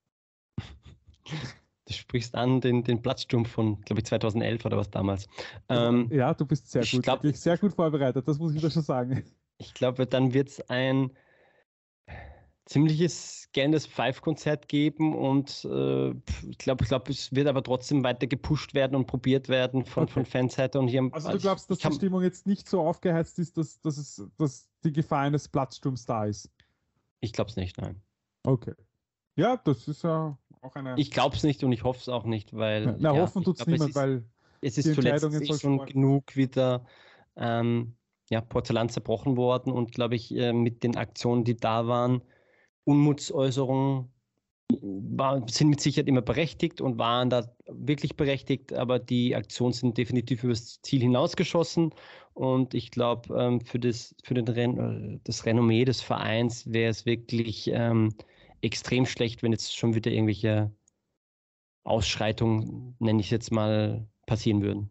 Du sprichst an den, den Platzsturm von, glaube ich, zweitausendelf oder was damals. Also, Ähm, ja, du bist sehr ich gut, glaub, wirklich sehr gut vorbereitet, das muss ich dir schon sagen. ich glaube, dann wird es ein ziemliches gellendes Five-Konzert geben und äh, ich glaube, ich glaub, es wird aber trotzdem weiter gepusht werden und probiert werden von, Okay. von Fanseite. Und hier, Also du glaubst, dass ich kann, die Stimmung jetzt nicht so aufgeheizt ist, dass, dass, es, dass die Gefahr eines Platzsturms da ist? ich glaube es nicht, nein. Okay. Ja, das ist ja auch eine... Ich glaube es nicht und ich hoffe es auch nicht, weil Na, ja, hoffen ich tut es glaube, es niemand, ist, weil es die ist zuletzt Entscheidungen eh soll schon Sport... genug wieder ähm, ja, Porzellan zerbrochen worden und glaube ich, äh, mit den Aktionen, die da waren, Unmutsäußerungen war, sind mit Sicherheit immer berechtigt und waren da wirklich berechtigt, aber die Aktionen sind definitiv übers Ziel hinausgeschossen. Und ich glaube, ähm, für das, für den Ren das Renommee des Vereins wäre es wirklich ähm, extrem schlecht, wenn jetzt schon wieder irgendwelche Ausschreitungen, nenne ich es jetzt mal, passieren würden.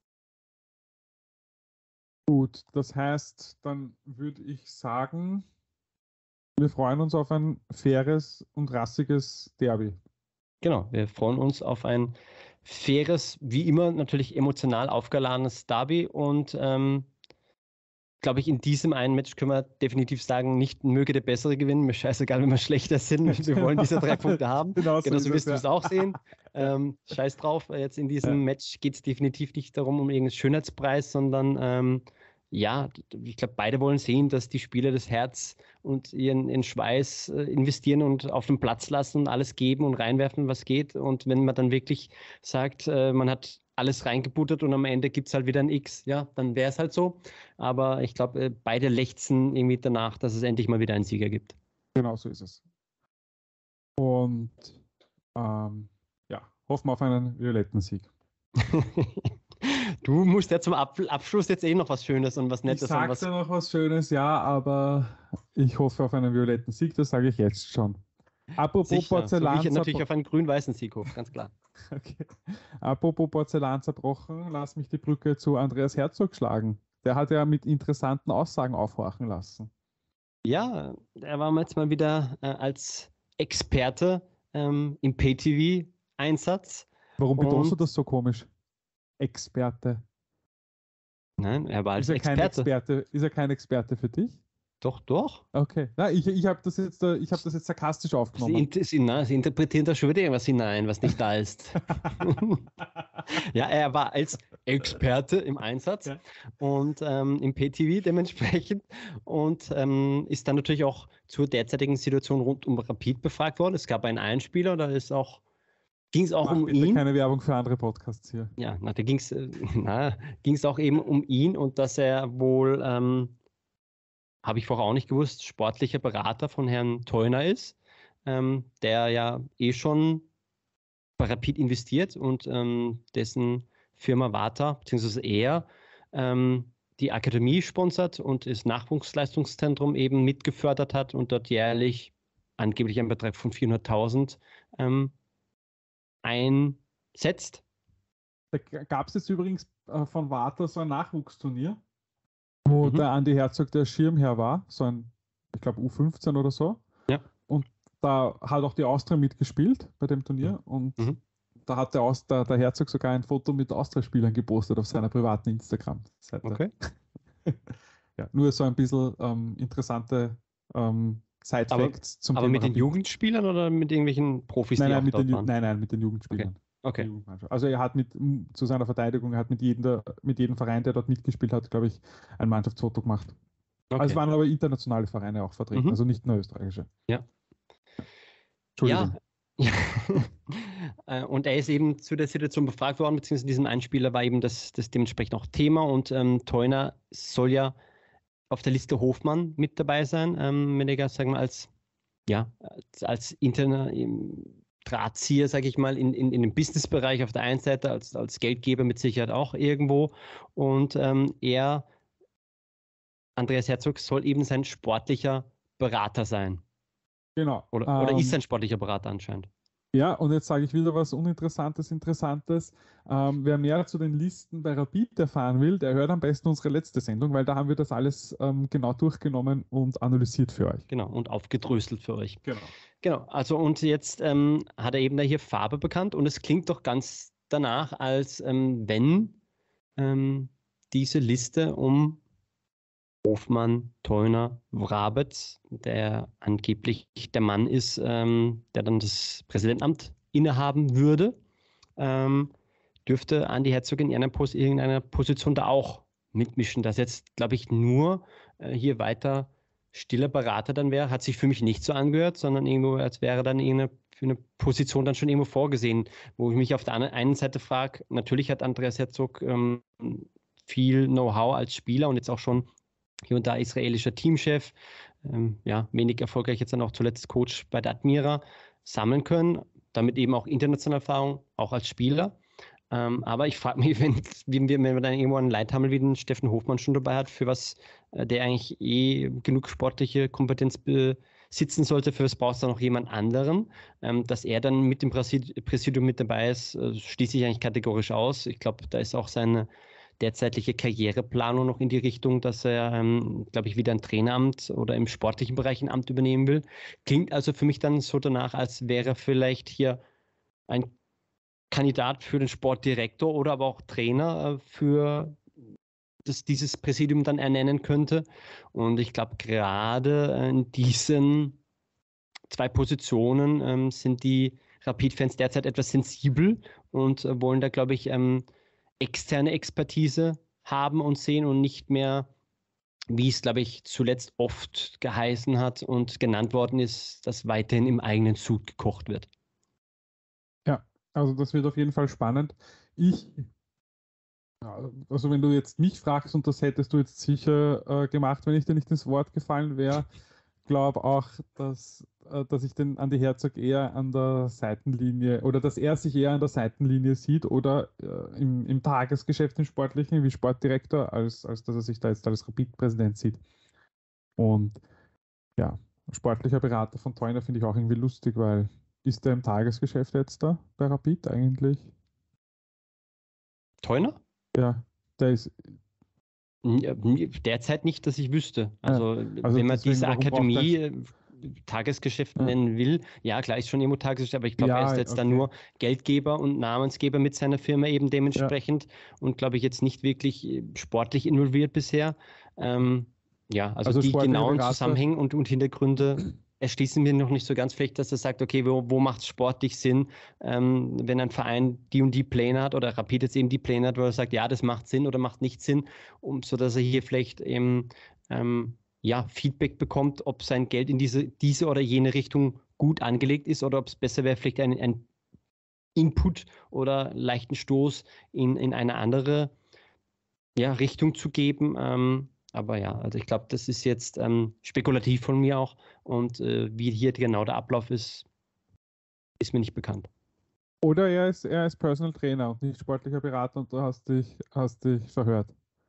Gut, das heißt, dann würde ich sagen, wir freuen uns auf ein faires und rassiges Derby. Genau, wir freuen uns auf ein faires, wie immer natürlich emotional aufgeladenes Derby und ähm, glaube ich, in diesem einen Match können wir definitiv sagen, nicht möge der Bessere gewinnen. Mir scheißegal, wenn wir schlechter sind. Wir wollen diese drei Punkte haben. Genau so Genauso ist wirst es, du es ja. auch sehen. Ja. Ähm, scheiß drauf. Jetzt in diesem Ja. Match geht es definitiv nicht darum, um irgendeinen Schönheitspreis, sondern ähm, ja, ich glaube, beide wollen sehen, dass die Spieler das Herz und ihren, ihren Schweiß äh, investieren und auf den Platz lassen und alles geben und reinwerfen, was geht. Und wenn man dann wirklich sagt, äh, man hat alles reingebuttert und am Ende gibt es halt wieder ein X, ja, dann wäre es halt so. Aber ich glaube, beide lechzen irgendwie danach, dass es endlich mal wieder einen Sieger gibt. Genau so ist es. Und ähm, ja, hoffen wir auf einen violetten Sieg. Du musst ja zum Ab Abschluss jetzt eh noch was Schönes und was Ich Nettes sagen. sagte Was... noch was Schönes, ja, aber ich hoffe auf einen violetten Sieg, das sage ich jetzt schon. Apropos Sicher, so wie Porzellan, ich natürlich zerbro- auf einen grün-weißen Sieg hoffe, ganz klar. okay. Apropos Porzellan zerbrochen, lass mich die Brücke zu Andreas Herzog schlagen. Der hat ja mit interessanten Aussagen aufhorchen lassen. Ja, er war jetzt mal wieder äh, als Experte ähm, im Pay-T V-Einsatz. Warum betonst du Und- das so komisch? Experte. Nein, er war als Ist er kein Experte. Experte? Ist er kein Experte für dich? Doch, doch. Okay. Na, ich ich habe das, jetzt, äh, ich hab das jetzt sarkastisch Sie, aufgenommen. int- sie, na, sie interpretieren da schon wieder irgendwas hinein, was nicht da ist. Ja, er war als Experte im Einsatz Ja. und ähm, im Pay-T V dementsprechend und ähm, ist dann natürlich auch zur derzeitigen Situation rund um Rapid befragt worden. Es gab einen Einspieler, da ist auch, ging es auch Mach um bitte ihn. keine Werbung für andere Podcasts hier. Ja, na, da ging es äh, na, ging's auch eben um ihn und dass er wohl, ähm, habe ich vorher auch nicht gewusst, sportlicher Berater von Herrn Theuner ist, ähm, der ja eh schon bei Rapid investiert und ähm, dessen Firma Vata, beziehungsweise er, ähm, die Akademie sponsert und das Nachwuchsleistungszentrum eben mitgefördert hat und dort jährlich angeblich einen Betrag von vierhunderttausend ähm, einsetzt. Da gab es jetzt übrigens äh, von Vata so ein Nachwuchsturnier, wo Mhm. der Andi Herzog der Schirmherr war, so ein, ich glaube U fünfzehn oder so. Ja. Und da hat auch die Austria mitgespielt bei dem Turnier und Mhm. da hat der, Aust der, der Herzog sogar ein Foto mit Austria-Spielern gepostet auf seiner privaten Instagram-Seite. Okay. Ja, nur so ein bisschen ähm, interessante ähm, Side-Facts zum Aber Thema mit den Rapid. Jugendspielern oder mit irgendwelchen Profis, Nein, die nein, auch mit dort den, Ju- waren? nein, nein, mit den Jugendspielern. Okay. Die Jugendmannschaft. Also er hat mit, m, zu seiner Verteidigung, er hat mit, jeder, mit jedem Verein, der dort mitgespielt hat, glaube ich, ein Mannschaftsfoto gemacht. Okay. Also es waren aber internationale Vereine auch vertreten, Mhm. also nicht nur österreichische. Ja. Entschuldigung. Ja. Äh, und er ist eben zu der Situation befragt worden, beziehungsweise in diesem Einspieler war eben das, das dementsprechend auch Thema und ähm, Theuner soll ja auf der Liste Hofmann mit dabei sein, ähm, wenn ich sagen wir als, ja, als, als interner ähm, Drahtzieher, sage ich mal, in, in, in dem Businessbereich auf der einen Seite, als, als Geldgeber mit Sicherheit auch irgendwo und ähm, er, Andreas Herzog, soll eben sein sportlicher Berater sein. Genau. Oder, oder Ähm, ist ein sportlicher Berater anscheinend. Ja, und jetzt sage ich wieder was Uninteressantes, Interessantes. Ähm, wer mehr zu den Listen bei Rapid erfahren will, der hört am besten unsere letzte Sendung, weil da haben wir das alles ähm, genau durchgenommen und analysiert für euch. Genau, und aufgedröselt für euch. Genau. Genau, also und jetzt ähm, hat er eben da hier Farbe bekannt und es klingt doch ganz danach, als ähm, wenn ähm, diese Liste um Hofmann, Theuner, Wrabetz, der angeblich der Mann ist, ähm, der dann das Präsidentenamt innehaben würde, ähm, dürfte Andi Herzog in irgendeiner, Pos irgendeiner Position da auch mitmischen. Das jetzt, glaube ich, nur äh, hier weiter stiller Berater dann wäre, hat sich für mich nicht so angehört, sondern irgendwo, als wäre dann irgendeine für eine Position dann schon irgendwo vorgesehen, wo ich mich auf der einen Seite frage, natürlich hat Andreas Herzog ähm, viel Know-how als Spieler und jetzt auch schon hier und da israelischer Teamchef, ähm, ja, wenig erfolgreich jetzt dann auch zuletzt Coach bei der Admira sammeln können, damit eben auch internationale Erfahrung, auch als Spieler. Ähm, aber ich frage mich, wenn, wenn, wir, wenn man dann irgendwo einen Leithammel wie den Steffen Hofmann schon dabei hat, für was äh, der eigentlich eh genug sportliche Kompetenz besitzen sollte, für was braucht es da noch jemand anderen, ähm, dass er dann mit dem Präsidium mit dabei ist, äh, schließe ich eigentlich kategorisch aus. Ich glaube, da ist auch seine derzeitige Karriereplanung noch in die Richtung, dass er, ähm, glaube ich, wieder ein Traineramt oder im sportlichen Bereich ein Amt übernehmen will. Klingt also für mich dann so danach, als wäre er vielleicht hier ein Kandidat für den Sportdirektor oder aber auch Trainer äh, für das dieses Präsidium dann ernennen könnte. Und ich glaube, gerade in diesen zwei Positionen ähm, sind die Rapid-Fans derzeit etwas sensibel und äh, wollen da, glaube ich, ähm, externe Expertise haben und sehen und nicht mehr, wie es, glaube ich, zuletzt oft geheißen hat und genannt worden ist, dass weiterhin im eigenen Sud gekocht wird. Ja, also das wird auf jeden Fall spannend. Ich, also wenn du jetzt mich fragst, und das hättest du jetzt sicher äh, gemacht, wenn ich dir nicht ins Wort gefallen wäre, glaube auch, dass, äh, dass ich den Andi Herzog eher an der Seitenlinie oder dass er sich eher an der Seitenlinie sieht oder äh, im, im Tagesgeschäft, im Sportlichen, wie Sportdirektor, als, als dass er sich da jetzt als Rapid-Präsident sieht. Und ja, sportlicher Berater von Theuner finde ich auch irgendwie lustig, weil ist der im Tagesgeschäft jetzt da bei Rapid eigentlich? Theuner? Ja, der ist. Ja, derzeit nicht, dass ich wüsste. Also, also wenn man deswegen, diese warum braucht Akademie er- äh, Tagesgeschäft Ja. nennen will, ja klar, ist schon irgendwo Tagesgeschäft, aber ich glaube, er Ja, ist jetzt dann okay. nur Geldgeber und Namensgeber mit seiner Firma eben dementsprechend und glaube ich jetzt nicht wirklich äh, sportlich involviert bisher. Ähm, ja, also, Also die sportlicher genauen Berater. Zusammenhänge und, und Hintergründe erschließen mir noch nicht so ganz. Vielleicht, dass er sagt, okay, wo, wo macht es sportlich Sinn, ähm, wenn ein Verein die und die Pläne hat oder Rapid jetzt eben die Pläne hat, wo er sagt, ja, das macht Sinn oder macht nicht Sinn, um, sodass er hier vielleicht eben ähm, ja, Feedback bekommt, ob sein Geld in diese, diese oder jene Richtung gut angelegt ist oder ob es besser wäre, vielleicht ein, ein Input oder leichten Stoß in, in eine andere ja, Richtung zu geben. Ähm, aber ja, also ich glaube, das ist jetzt ähm, spekulativ von mir auch und äh, wie hier genau der Ablauf ist, ist mir nicht bekannt. Oder er ist, er ist Personal Trainer und nicht sportlicher Berater und du hast dich, hast dich verhört.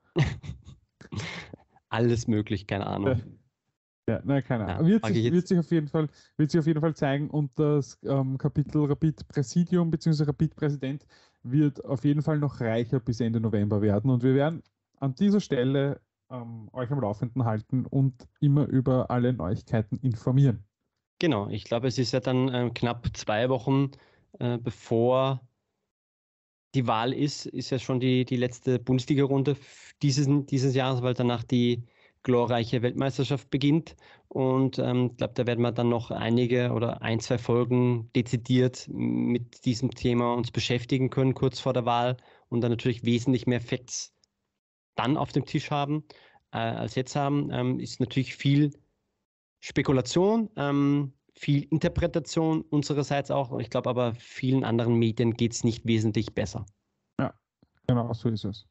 Alles möglich, keine Ahnung. Ja, nein, keine Ja, Ahnung. Wird, frage ich sich, jetzt- wird, sich auf jeden Fall, wird sich auf jeden Fall zeigen und das ähm, Kapitel Rapid Präsidium bzw. Rapid Präsident wird auf jeden Fall noch reicher bis Ende November werden und wir werden an dieser Stelle ähm, euch am Laufenden halten und immer über alle Neuigkeiten informieren. Genau, ich glaube, es ist ja dann äh, knapp zwei Wochen äh, bevor die Wahl ist, ist ja schon die, die letzte Bundesliga-Runde f- dieses, dieses Jahres, weil danach die glorreiche Weltmeisterschaft beginnt. Und ähm, ich glaube, da werden wir dann noch einige oder ein, zwei Folgen dezidiert mit diesem Thema uns beschäftigen können, kurz vor der Wahl und dann natürlich wesentlich mehr Facts dann auf dem Tisch haben, äh, als jetzt haben. Ähm, ist natürlich viel Spekulation, ähm, viel Interpretation unsererseits auch. Ich glaube aber, vielen anderen Medien geht es nicht wesentlich besser. Genau, so ist es.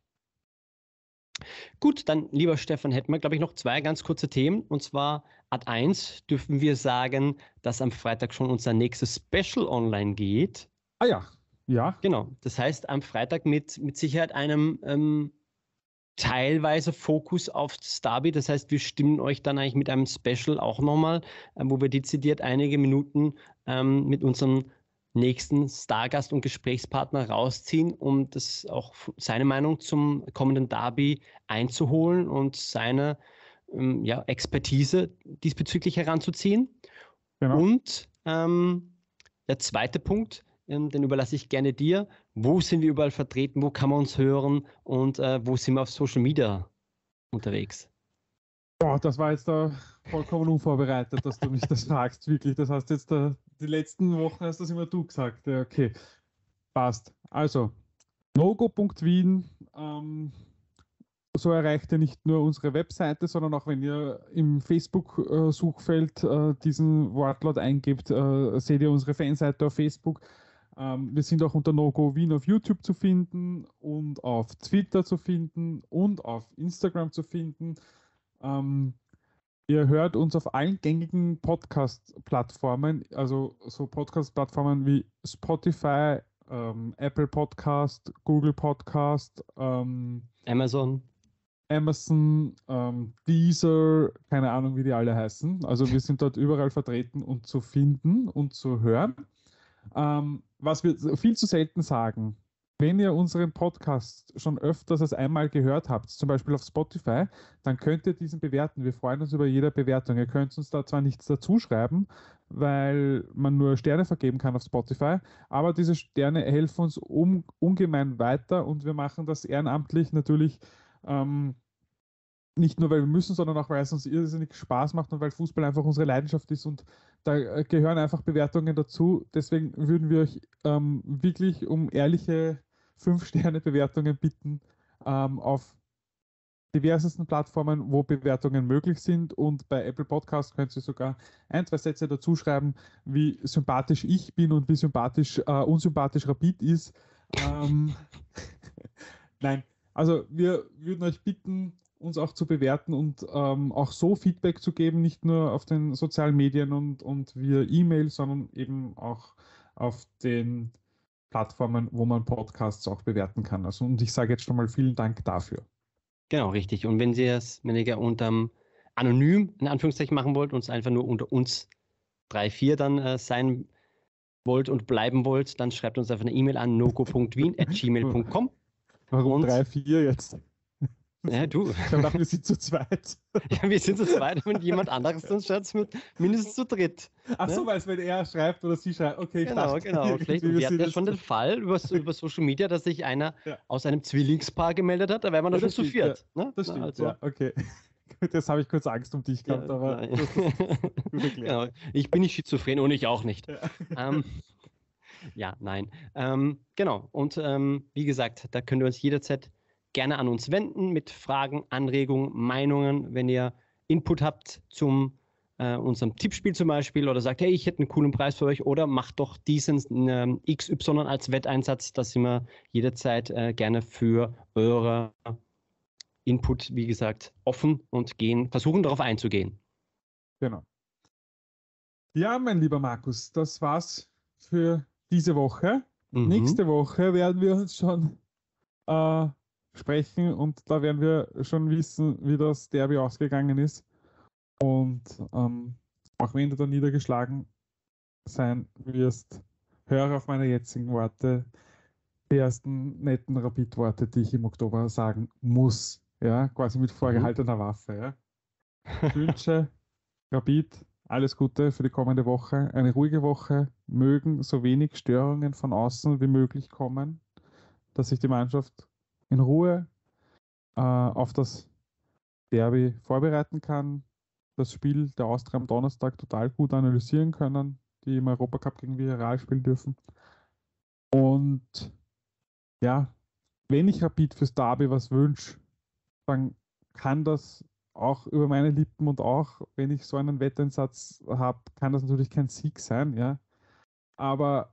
Gut, dann, lieber Stefan, hätten wir, glaube ich, noch zwei ganz kurze Themen. Und zwar Ad eins dürfen wir sagen, dass am Freitag schon unser nächstes Special online geht. Ah ja, ja, Genau, das heißt am Freitag mit, mit Sicherheit einem ähm, teilweise Fokus auf das Derby. Das heißt, wir stimmen euch dann eigentlich mit einem Special auch nochmal, äh, wo wir dezidiert einige Minuten ähm, mit unserem nächsten Stargast und Gesprächspartner rausziehen, um das auch f- seine Meinung zum kommenden Derby einzuholen und seine ähm, ja, Expertise diesbezüglich heranzuziehen. genau. Und ähm, der zweite Punkt, ähm, den überlasse ich gerne dir. Wo sind wir überall vertreten? Wo kann man uns hören? Und äh, wo sind wir auf Social Media unterwegs? Boah, das war jetzt da vollkommen unvorbereitet, dass du mich das fragst, wirklich. Das hast jetzt da, die letzten Wochen hast das immer du gesagt. Ja, okay, passt. Also, nogo punkt wien, ähm, so erreicht ihr nicht nur unsere Webseite, sondern auch wenn ihr im Facebook-Suchfeld äh, diesen Wortlaut eingebt, äh, seht ihr unsere Fanseite auf Facebook. Ähm, wir sind auch unter NoGo Wien auf YouTube zu finden und auf Twitter zu finden und auf Instagram zu finden. Ähm, ihr hört uns auf allen gängigen Podcast-Plattformen, also so Podcast-Plattformen wie Spotify, ähm, Apple Podcast, Google Podcast, ähm, Amazon. Amazon, ähm, Deezer, keine Ahnung, wie die alle heißen. Also wir sind dort überall vertreten und zu finden und zu hören. Ähm, was wir viel zu selten sagen, wenn ihr unseren Podcast schon öfters als einmal gehört habt, zum Beispiel auf Spotify, dann könnt ihr diesen bewerten. Wir freuen uns über jede Bewertung. Ihr könnt uns da zwar nichts dazu schreiben, weil man nur Sterne vergeben kann auf Spotify, aber diese Sterne helfen uns um, ungemein weiter und wir machen das ehrenamtlich natürlich ähm, nicht nur, weil wir müssen, sondern auch, weil es uns irrsinnig Spaß macht und weil Fußball einfach unsere Leidenschaft ist und da äh, gehören einfach Bewertungen dazu. Deswegen würden wir euch ähm, wirklich um ehrliche fünf Sterne Bewertungen bitten ähm, auf diversesten Plattformen, wo Bewertungen möglich sind und bei Apple Podcast könnt ihr sogar ein, zwei Sätze dazu schreiben, wie sympathisch ich bin und wie sympathisch, äh, unsympathisch Rapid ist. Ähm, Nein, also wir würden euch bitten, uns auch zu bewerten und ähm, auch so Feedback zu geben, nicht nur auf den sozialen Medien und, und via E-Mail, sondern eben auch auf den Plattformen, wo man Podcasts auch bewerten kann. Also, und ich sage jetzt schon mal vielen Dank dafür. Genau, richtig. Und wenn Sie es weniger unterm anonym, in Anführungszeichen, machen wollt und es einfach nur unter uns drei, vier dann äh, sein wollt und bleiben wollt, dann schreibt uns einfach eine E-Mail an nogo punkt wien at gmail punkt com. Warum Und- drei, vier jetzt? Ja, du. Ich habe gedacht, wir sind zu zweit. Ja, wir sind zu zweit, wenn jemand anderes uns schreibt, mit mindestens zu dritt. Ach so, Ne? weil es, wenn er schreibt oder sie schreibt. Okay, ich Genau, dachte, genau. irgendwie Vielleicht, wir wir hatten sind ja jetzt- schon den Fall über, über Social Media, dass sich einer Ja. aus einem Zwillingspaar gemeldet hat, da wären wir noch Ja, schon das zu stimmt, viert. Ne? Das Na, stimmt, also, ja, okay. Gut, jetzt habe ich kurz Angst um dich ja, gehabt, aber nein. du hast das gut erklärt. Genau. Ich bin nicht schizophren und ich auch nicht. Ja. Ähm, ja, nein. Ähm, genau. Und ähm, wie gesagt, da könnt ihr uns jederzeit gerne an uns wenden mit Fragen, Anregungen, Meinungen, wenn ihr Input habt zum äh, unserem Tippspiel zum Beispiel oder sagt, hey, ich hätte einen coolen Preis für euch oder macht doch diesen ähm, X Y als Wetteinsatz. Da sind wir jederzeit äh, gerne für eure Input, wie gesagt, offen und gehen, versuchen darauf einzugehen. Genau. Ja, mein lieber Markus, das war's für diese Woche. Mhm. Nächste Woche werden wir uns schon äh, sprechen und da werden wir schon wissen, wie das Derby ausgegangen ist. Und ähm, auch wenn du da niedergeschlagen sein wirst, höre auf meine jetzigen Worte, die ersten netten Rapid-Worte, die ich im Oktober sagen muss. Ja, quasi mit vorgehaltener Waffe. Ja. Ich wünsche Rapid alles Gute für die kommende Woche. Eine ruhige Woche. Mögen so wenig Störungen von außen wie möglich kommen, dass sich die Mannschaft in Ruhe äh, auf das Derby vorbereiten kann. Das Spiel der Austria am Donnerstag total gut analysieren können, die im Europacup gegen Villarreal spielen dürfen. Und ja, wenn ich Rapid fürs Derby was wünsche, dann kann das auch über meine Lippen und auch, wenn ich so einen Wetteinsatz habe, kann das natürlich kein Sieg sein, ja. Aber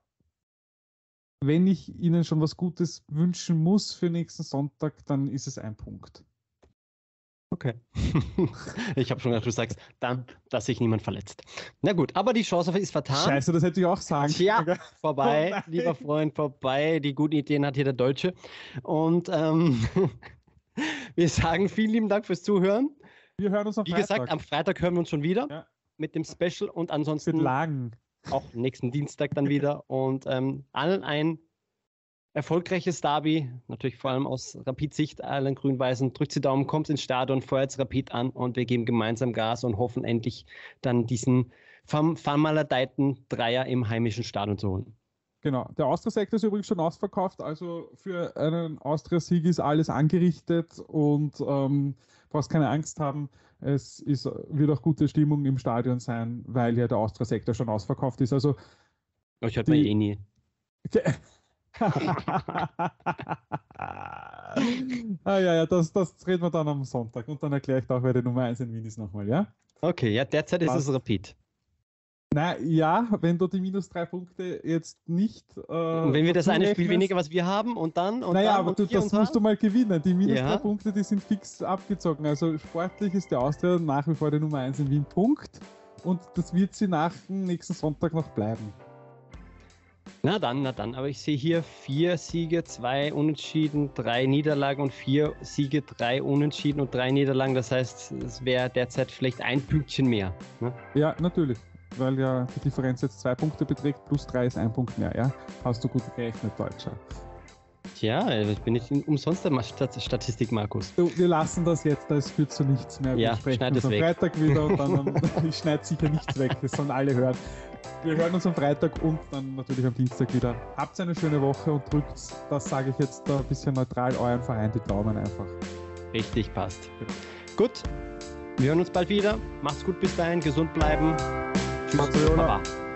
wenn ich ihnen schon was Gutes wünschen muss für nächsten Sonntag, dann ist es ein Punkt. Okay. Ich habe schon gedacht, du sagst, dann, dass sich niemand verletzt. Na gut, aber die Chance ist vertan. Scheiße, das hätte ich auch sagen Tja, können. vorbei, Oh nein. lieber Freund, vorbei. Die guten Ideen hat hier der Deutsche. Und ähm, wir sagen vielen lieben Dank fürs Zuhören. Wir hören uns am Wie Freitag. gesagt, am Freitag hören wir uns schon wieder Ja. mit dem Special und Wird ansonsten lang. auch nächsten Dienstag dann wieder. Und ähm, allen ein erfolgreiches Derby, natürlich vor allem aus Rapid-Sicht, allen Grün-Weißen. Drückt die Daumen, kommt ins Stadion, feuert Rapid an und wir geben gemeinsam Gas und hoffen endlich dann diesen vermaledeiten Dreier im heimischen Stadion zu holen. Genau. Der Austria-Sektor ist übrigens schon ausverkauft, also für einen Austria-Sieg ist alles angerichtet und ähm, brauchst keine Angst haben. Es ist, wird auch gute Stimmung im Stadion sein, weil ja der Austria-Sektor schon ausverkauft ist. Also Ich hört Die- man eh nie. ah, ja, ja, das, das reden wir dann am Sonntag und dann erkläre ich dir auch, wer die Nummer eins in Wien ist nochmal, ja? Okay, ja, derzeit ist Passt. es Rapid. Na ja, wenn du die minus drei Punkte jetzt nicht. Äh, Und wenn wir das eine Spiel dazurechnest- weniger, was wir haben und dann und naja, dann aber und du, hier das und musst da? du mal gewinnen. Die minus Ja. drei Punkte, die sind fix abgezogen. Also sportlich ist der Austria nach wie vor die Nummer eins in Wien. Punkt. Und das wird sie nach dem nächsten Sonntag noch bleiben. Na dann, na dann. Aber ich sehe hier vier Siege, zwei Unentschieden, drei Niederlagen und vier Siege, drei Unentschieden und drei Niederlagen. Das heißt, es wäre derzeit vielleicht ein Pünktchen mehr. Ne? Ja, natürlich. Weil ja die Differenz jetzt zwei Punkte beträgt, plus drei ist ein Punkt mehr, ja? Hast du gut gerechnet, Deutscher. Tja, ich bin nicht umsonst der Stat- Statistik, Markus. Du, wir lassen das jetzt, das führt zu nichts mehr. Wir Ja, sprechen schneid uns es am weg. Freitag wieder und dann am, ich schneide sicher nichts weg, das sollen alle hören. Wir hören uns am Freitag und dann natürlich am Dienstag wieder. Habt eine schöne Woche und drückt, das sage ich jetzt da ein bisschen neutral, euren Verein die Daumen einfach. Richtig, passt. Gut, wir hören uns bald wieder. Macht's gut bis dahin, gesund bleiben. Tschüss, Barcelona. Baba.